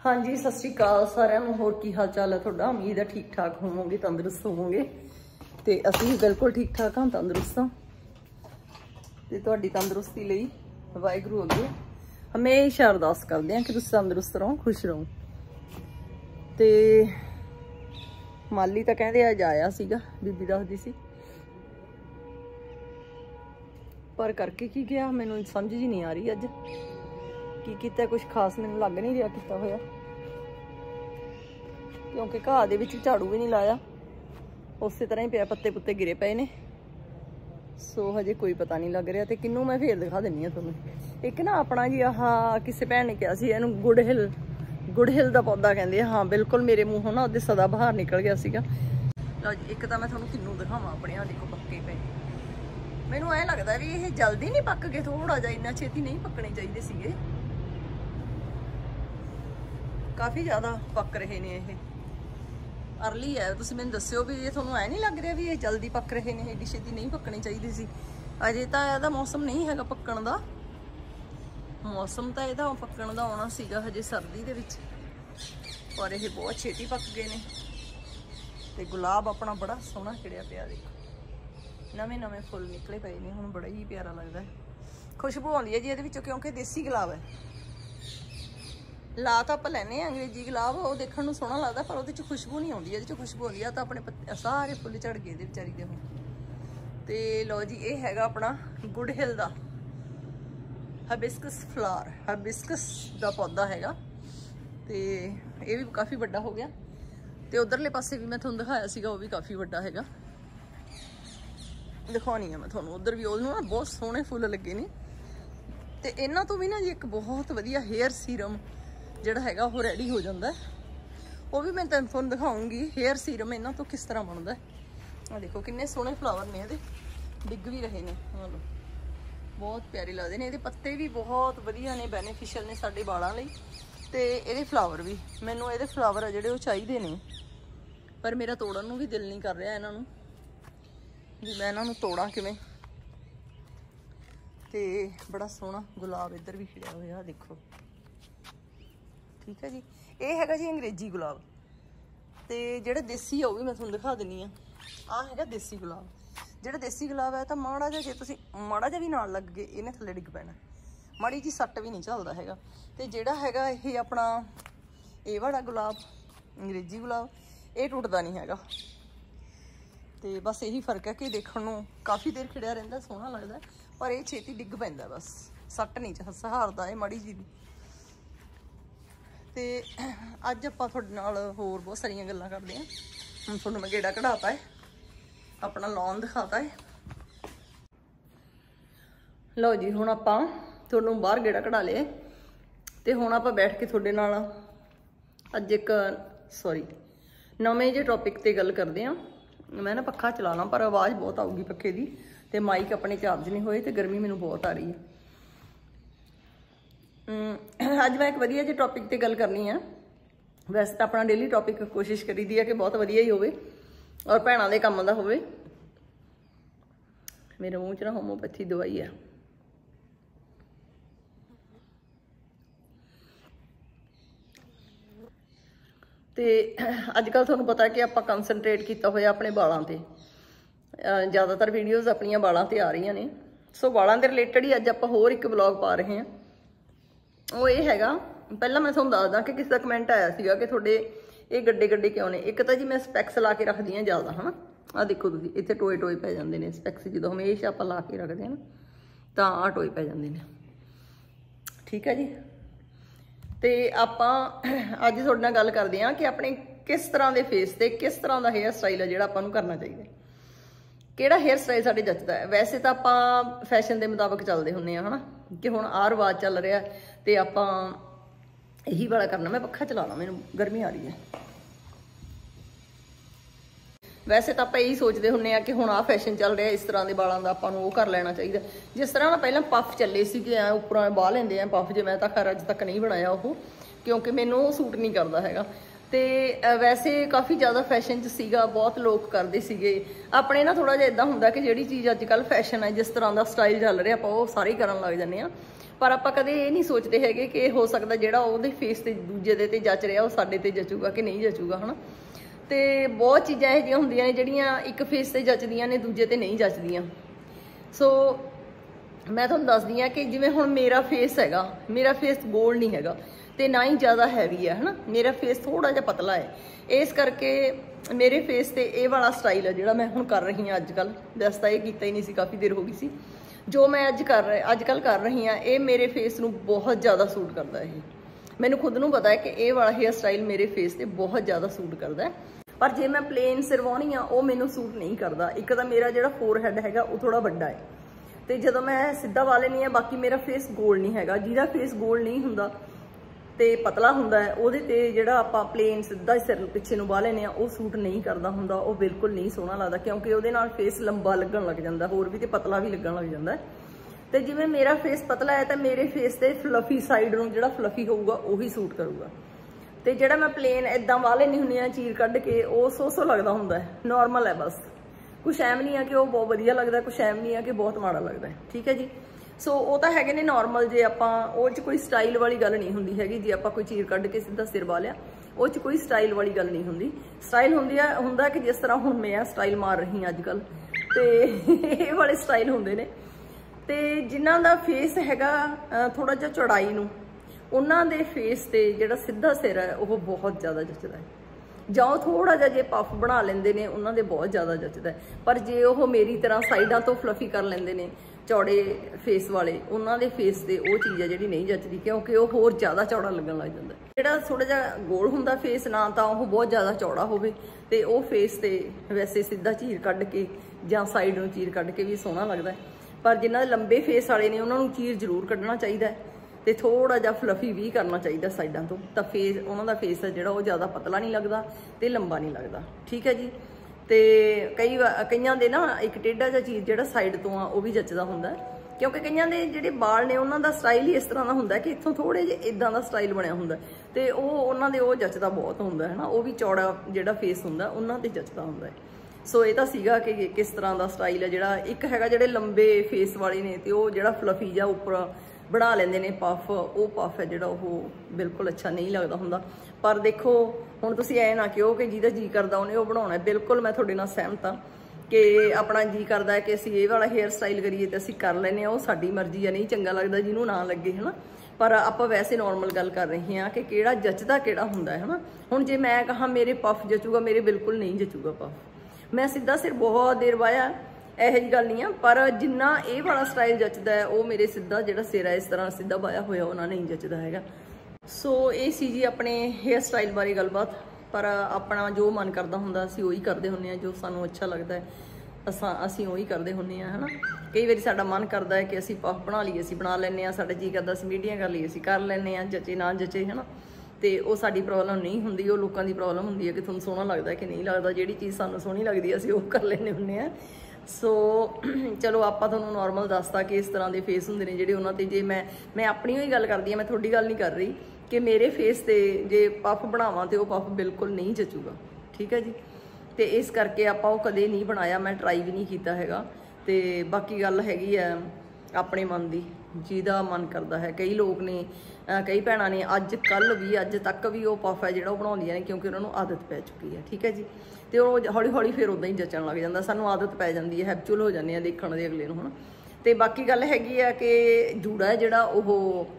हाँ जी, सत श्री अकाल सारिਆਂ होर की हाल चाल है तुहाडा। उम्मीद है ठीक ठाक होवोगे, तंदुरुस्त होवोगे ते असीं भी बिल्कुल ठीक ठाक हाँ, तंदुरुस्त हाँ ते तुहाडी तंदुरुस्ती लई वाहिगुरू अगे हमेशा अरदास करदे हैं कि तुसीं तंदुरुस्त रहो, खुश रहो। ते माली तां कहंदे अज आया सीगा, बीबी दसदी सी, पर करके की गया मैनूं समझ जी नहीं आ रही। अज की किता कुछ खास मैनूं लग नहीं रहा किता होया, क्योंकि घाह दे विच झाड़ू भी नहीं लाया, उस तरह ही पिया, पत्ते पुत्ते गिरे पे ने। सो हजे कोई पता नहीं लग रहा। तो किनू मैं फिर दिखा दिनी तुहानूं एक ना अपना जी आह किसी भैन ने कहा सी इहनूं गुड़हिल दा पौधा कहंदे। हाँ बिल्कुल मेरे मूँहों ना उहदे सदा बहार निकल गया सीगा। लो जी एक तो मैं तुहानूं किन्नू दिखावां अपने, आ देखो पक्के पे। मैनूं ऐ लगदा भी ये जल्दी नहीं पक गए, थोड़ा जिहा इन्ना छेती नहीं पकने चाहिए सीगे, काफ़ी ज़्यादा पक रहे ने। ये अर्ली है, तुसीं मैनूं दस्सिओ भी ये तुहानूं ऐ नहीं लग रहा भी ये जल्दी पक रहे ने, एडी छेती नहीं पकने चाहिए सी। अजे तां इहदा मौसम नहीं हैगा पक्कण दा, मौसम तां इहदा पक्कण दा आउणा सीगा हजे सर्दी दे विच, पर ये बहुत छेती पक गए ने। ते गुलाब अपना बड़ा सोहना खिड़िया पिया, देखो नवे नवे फुल निकले पे ने, हुण बड़ा ही प्यारा लगदा है। खुशबू आउंदी है जी इहदे विचों, क्योंकि देसी गुलाब है। ला तो आप लैने अंग्रेजी गुलाब, वो देखने में सोहना लगता, पर वो खुशबू नहीं आती, ये खुशबू आती है तो अपने सारे फुल झड़ गए बेचारी दे। तो लो जी ये हैगा अपना गुड़हिल दा हिबिस्कस फ्लावर, हिबिस्कस दा पौधा हैगा। तो ये भी काफ़ी बड़ा हो गया। तो उधरले पासे भी मैं तुहानूं दिखाया सीगा, वो भी काफ़ी बड़ा हैगा। दिखानी है मैं तुहानूं, उधर भी उहनूं ना बहुत सोहने फुल लगे ने। तो इन्हां तो भी ना जी एक बहुत वधिया हेयर सीरम जिहड़ा हैगा वो रेडी हो जाता है, वो भी मैं तुहानूं दिखाऊंगी हेयर सीरम इन्हां तो किस तरह बनता है। देखो किन्ने सोहने फ्लावर ने, ये डिग भी रहे ने, बहुत प्यारे लगते हैं। ये पत्ते भी बहुत वधिया ने, बेनीफिशियल ने साडे वालां लई। ते ये फ्लावर भी मैनूं, ये फ्लावर जिहड़े वो चाहिए ने, पर मेरा तोड़न नूं भी दिल नहीं कर रहा इन्हां नूं भी मैं इन्हां नूं तोड़ां किवें। ते बड़ा सोहना गुलाब इधर भी खिड़िया होया, देखो ठीक है जी। ये हैगा जी अंग्रेजी गुलाब, तो जोड़े देसी है वह भी मैं तुहानूं दिखा दिनी आ हैगा देसी गुलाब। जो देसी गुलाब है तो माड़ा जिहा जे तुसीं माड़ा जिहा भी नाल लग गए इन्हें थल्ले डिग पैना, माड़ी जी सट्ट भी नहीं चलता हैगा। तो जोड़ा हैगा ये अपना ये वाला गुलाब अंग्रेजी गुलाब, ये टुटदा नहीं हैगा। तो बस यही फर्क है कि देखने नूं काफ़ी देर खिड़िया रहिंदा, सोहना लगदा, पर ये छेती डिग पैंदा, बस सट्ट नहीं सहारदा है माड़ी जी भी। तो अज आपां तुहाडे नाल होर बहुत सारियां गल्लां करदे हां। हुण तुहानूं मैं गेड़ा कढ़ाता है, अपना लॉन दिखाता है। लो जी हुण आपां तुहानूं बाहर गेड़ा कढ़ा लिया, तो हुण आपां बैठ के तुहाडे नाल अज एक नवें जे टॉपिक ते गल करदे हां। मैं ना पक्खा चला ला, पर आवाज़ बहुत आऊगी पक्खे की, तो माइक अपने चार्ज नहीं होए, तो गर्मी मैनूं बहुत आ रही है। अज मैं एक वधिया जे टॉपिक ते गल करनी है। वैसे तो अपना डेली टॉपिक कोशिश करी दी है कि बहुत वधिया ही होवे और भैणां दे काम दा होवे। मेरे मूँह च ना होम्योपैथी दवाई है। तो अजकल तुहानूं पता है कि आपां कंसनट्रेट किया होया अपने बालों ते, ज़्यादातर वीडियोज़ अपनियां बालों ते आ रही ने। सो बालों के रिलेटेड ही अज आपां होर एक ब्लॉग पा रहे हैं। वो ये हैगा, पहला मैं तुहानूं दसदा कि किसी का कमेंट आया सीगा कि तुहाडे ये गड्डे गड्डे क्यों ने। एक तो जी मैं स्पैक्स ला के रखदी हाँ ज़्यादा, है ना, आ देखो तुसीं इत्थे टोए टोए पै जांदे ने स्पैक्स, जो हमेशा आपां ला के रखदे हैं ना, तां आ टोए पै जांदे ने, ठीक है जी। तो आपां अज तुहाडे नाल गल करदे हां कि अपने किस तरह के फेस ते किस तरह का हेयर स्टाइल है जिहड़ा आपां नूं करना चाहिए, किहड़ा हेयर स्टाइल साडे जचदा है। वैसे तो आपां फैशन के मुताबिक चलते हुंदे हां, है ना, कि हुण आ रिवाज चल रहा है तो आपां यही वाला करना। मैं पक्खा चला ला, मैनूं गर्मी आ रही है। वैसे तो आप यही सोचते हुंदे कि हुण आ फैशन चल रहा है, इस तरह के बालों का आपां नूं वो कर लेना चाहिए। जिस तरह ना पहले पफ चले सीगे उपरों बाह लेंदे आ पफ, जो मैं तो खैर अज तक नहीं बनाया वो, क्योंकि मैनूं सूट नहीं करता हैगा। तो वैसे काफ़ी ज़्यादा फैशन च सीगा, बहुत लोग करते सीगे अपने ना। थोड़ा जिहा इदां हुंदा कि जिहड़ी चीज़ अजकल फैशन है, जिस तरह का स्टाइल चल रहा आप वो सारे करन लग जाने। पर आप कदे ये नहीं सोचते है कि हो सकता जिहड़ा ਉਹਦੇ फेस ते दूजे दे ते जच रहा वो साडे ते जचूगा कि नहीं जचूगा, है ना। तो बहुत चीज़ां इहो जिहियां हुंदियां ने जिहड़ियां एक फेस ते जचदियां ने दूजे ते नहीं जचदियां। सो मैं तुहानूं दसदी हां कि जिवें हुण मेरा फेस हैगा, मेरा फेस गोल नहीं हैगा ते ना ही ज़्यादा हैवी है ना, मेरा फेस थोड़ा जिहा पतला है, इस करके मेरे फेस ते ये वाला स्टाइल है जिहड़ा मैं हुण कर रही हां अजकल। वैसे तां ये कीता ही नहीं सी, काफ़ी देर हो गई सी। जो मैं अजकल कर रही हाँ ये मेरे फेस नूं बहुत ज़्यादा सूट करता है। मैनूं खुद नूं पता है कि ये वाला हेयर स्टाइल मेरे फेस ते बहुत ज़्यादा सूट करता है। पर जे मैं प्लेन सिरवाउणी हाँ वो मैनूं सूट नहीं करता। एक तो मेरा जिहड़ा फोरहेड हैगा वो थोड़ा वड्डा है, तो जदों मैं सीधा वा लैनी हाँ, बाकी मेरा फेस गोल नहीं हैगा। जिहदा फेस गोल नहीं हुंदा ते पतला हुंदा है ਉਹਦੇ ਤੇ ਜਿਹੜਾ ਆਪਾਂ प्लेन सीधा सिर पिछे ਨੂੰ ਵਾ ਲੈਨੇ ਆ ਉਹ सूट नहीं करता हुंदा, ਉਹ बिल्कुल नहीं सोहना लगता, क्योंकि ਉਹਦੇ ਨਾਲ फेस लंबा लगन लग जाता, होर भी तो पतला भी लगन लग जाता है। तो जिवें मेरा फेस पतला है तो मेरे फेस ते फ्लफी साइड नूं जिहड़ा फ्लफी होऊगा ਉਹੀ सूट करूगा। तो जिहड़ा मैं प्लेन इदां वा लैनी हुंदी आ चीर कढ के ਉਹ सो लगदा हुंदा है, नॉर्मल है बस। कुछ एम नहीं है कि वो बहुत वधिया लगता, कुछ एम नहीं है कि बहुत माड़ा लगता है, ठीक है जी। सो वो तो है ने नॉर्मल, जे आप कोई स्टाइल वाली गल नहीं होंगी हैगी। जे आप कोई चीर कढ़ के सीधा सिर वा लिया वो कोई स्टाइल वाली गल नहीं होंगी। स्टाइल हुंदा कि जिस तरह हुण मैं स्टाइल मार रही अजकल, तो ये वाले स्टाइल होंदे ने। तो जिन्हां दा फेस हैगा थोड़ा जिहा चौड़ाई नूं, उन्हां दे फेस ते जिहड़ा सीधा सिर है वो बहुत ज़्यादा जचदा है। जाओ थोड़ा जिहा जे पफ बना लेंदे ने उन्हां दे बहुत ज़्यादा जचदा है। पर जे वो मेरी तरह साइडां तो फ्लफी कर लेंदे ने चौड़े फेस वाले, उन्होंने फेस से वो चीज़ है जी नहीं जचती, क्योंकि वो होर ज़्यादा चौड़ा लगन लग जाता है। जिहड़ा थोड़ा जिहा गोल हुंदा फेस ना तो वो बहुत ज़्यादा चौड़ा होवे ते वो फेस ते वैसे सीधा चीर कढ़ के जां साइड नूं चीर कढ़ के भी सोहना लगता है। पर जिन्हां दे लंबे फेस वाले ने उन्हां नूं चीर जरूर कढ़ना चाहिए ते थोड़ा जिहा फ्लफी भी करना चाहिए साइडां तो, तां फेस उन्हां दा फेस है जिहड़ा वो ज़्यादा पतला नहीं लगता ते लंबा नहीं लगता, ठीक है जी। तो कईयां दे ना एक टेढ़ा जिहा चीज़ जिहड़ा साइड तो आ वो भी जचदा हुंदा है, क्योंकि कईयां दे जिहड़े बाल ने उन्हां दा स्टाइल ही इस तरह का हुंदा है कि इत्थों थोड़े जिहे इदां दा स्टाइल बनिया हुंदा ते उन्हां दे वो जचदा बहुत हुंदा है ना, वो भी चौड़ा जिहड़ा फेस हुंदा उन्हां ते जचदा हुंदा है। सो ये तां सीगा कि किस तरह का स्टाइल है जिहड़ा एक हैगा जिहड़े लंबे फेस वाले ने ते वो जिहड़ा फ्लफी जिहा उपर बना लेंदे ने पफ, वो पफ है जिहड़ा वो बिल्कुल अच्छा नहीं लगता हुंदा। पर देखो हुण तुसीं ऐ ना कहो कि जिहदा जी करदा उहने वो बनाउणा है, बिल्कुल मैं तुहाडे नाल सहमत हां कि अपना जी करता है कि असीं ये वाला हेयर स्टाइल करिए तो असीं कर लैने, वो साडी मर्जी है, नहीं चंगा लगता जिन्हों ना लगे, है ना। पर आपां वैसे नॉर्मल गल कर रहे हैं कि किहड़ा जचदा किहड़ा हुंदा है ना। हुण जे मैं कहां मेरे पफ जचूगा, मेरे बिल्कुल नहीं जचूगा पफ। मैं सीधा सिर बहुत देर वाया, ਇਹੋ ਜਿਹੀ ਗੱਲ नहीं है, पर जिन्ना ये वाला स्टाइल जचदा है वो मेरे सीधा जिहड़ा सिर है इस तरह सीधा वाया होया उन्हां नहीं जचदा हैगा। सो ये सी जी अपने हेयर स्टाइल बारे गलबात। पर अपना जो मन करता हुंदा असीं उही करदे हुंदे आ, जो सानूं अच्छा लगता है असीं उही करदे हुंदे आ, है ना। कई बारी साडा मन करता है कि असीं पफ बना लईए, असीं बना लैंदे आ, साडा जी करदा असीं मीडिया कर लईए, असीं कर लैंदे आ, जचे ना जचे, है ना। तो वो साडी प्रॉब्लम नहीं हुंदी, वो लोकां दी प्रॉब्लम हुंदी है कि तुहानूं सोहना लगदा कि नहीं लगदा। जिहड़ी चीज़ सानूं सोहनी लगदी है असीं ओह कर लैंदे हुंदे आ। सो चलो आपां तुहानूं नॉर्मल दसता कि इस तरह के फेस हुंदे ने जिहड़े उन्हां ते जे मैं अपनी ही गल करदी हां, मैं तुहाडी गल नहीं कर रही कि मेरे फेस ते जे पफ बनावां तो वह पफ बिल्कुल नहीं जचूगा, ठीक है जी। तो इस करके आपां वो कदे नहीं बनाया, मैं ट्राई भी नहीं कीता हैगा। तो बाकी गल हैगी है अपने मन की, जिहदा मन करता है। कई लोग ने कई भैणां ने अज तक भी वो पफ है जिहड़ा बनाउंदियां ने, क्योंकि उन्होंने आदत पै चुकी है, ठीक है जी। तो हौली हौली फिर उदां ही जचण लग जाता, सानूं आदत पै जाती है, हैबचुअल हो जाने देखण दे अगले नूं, है ना। तो बाकी गल हैगी है कि जूड़ा है जिहड़ा वो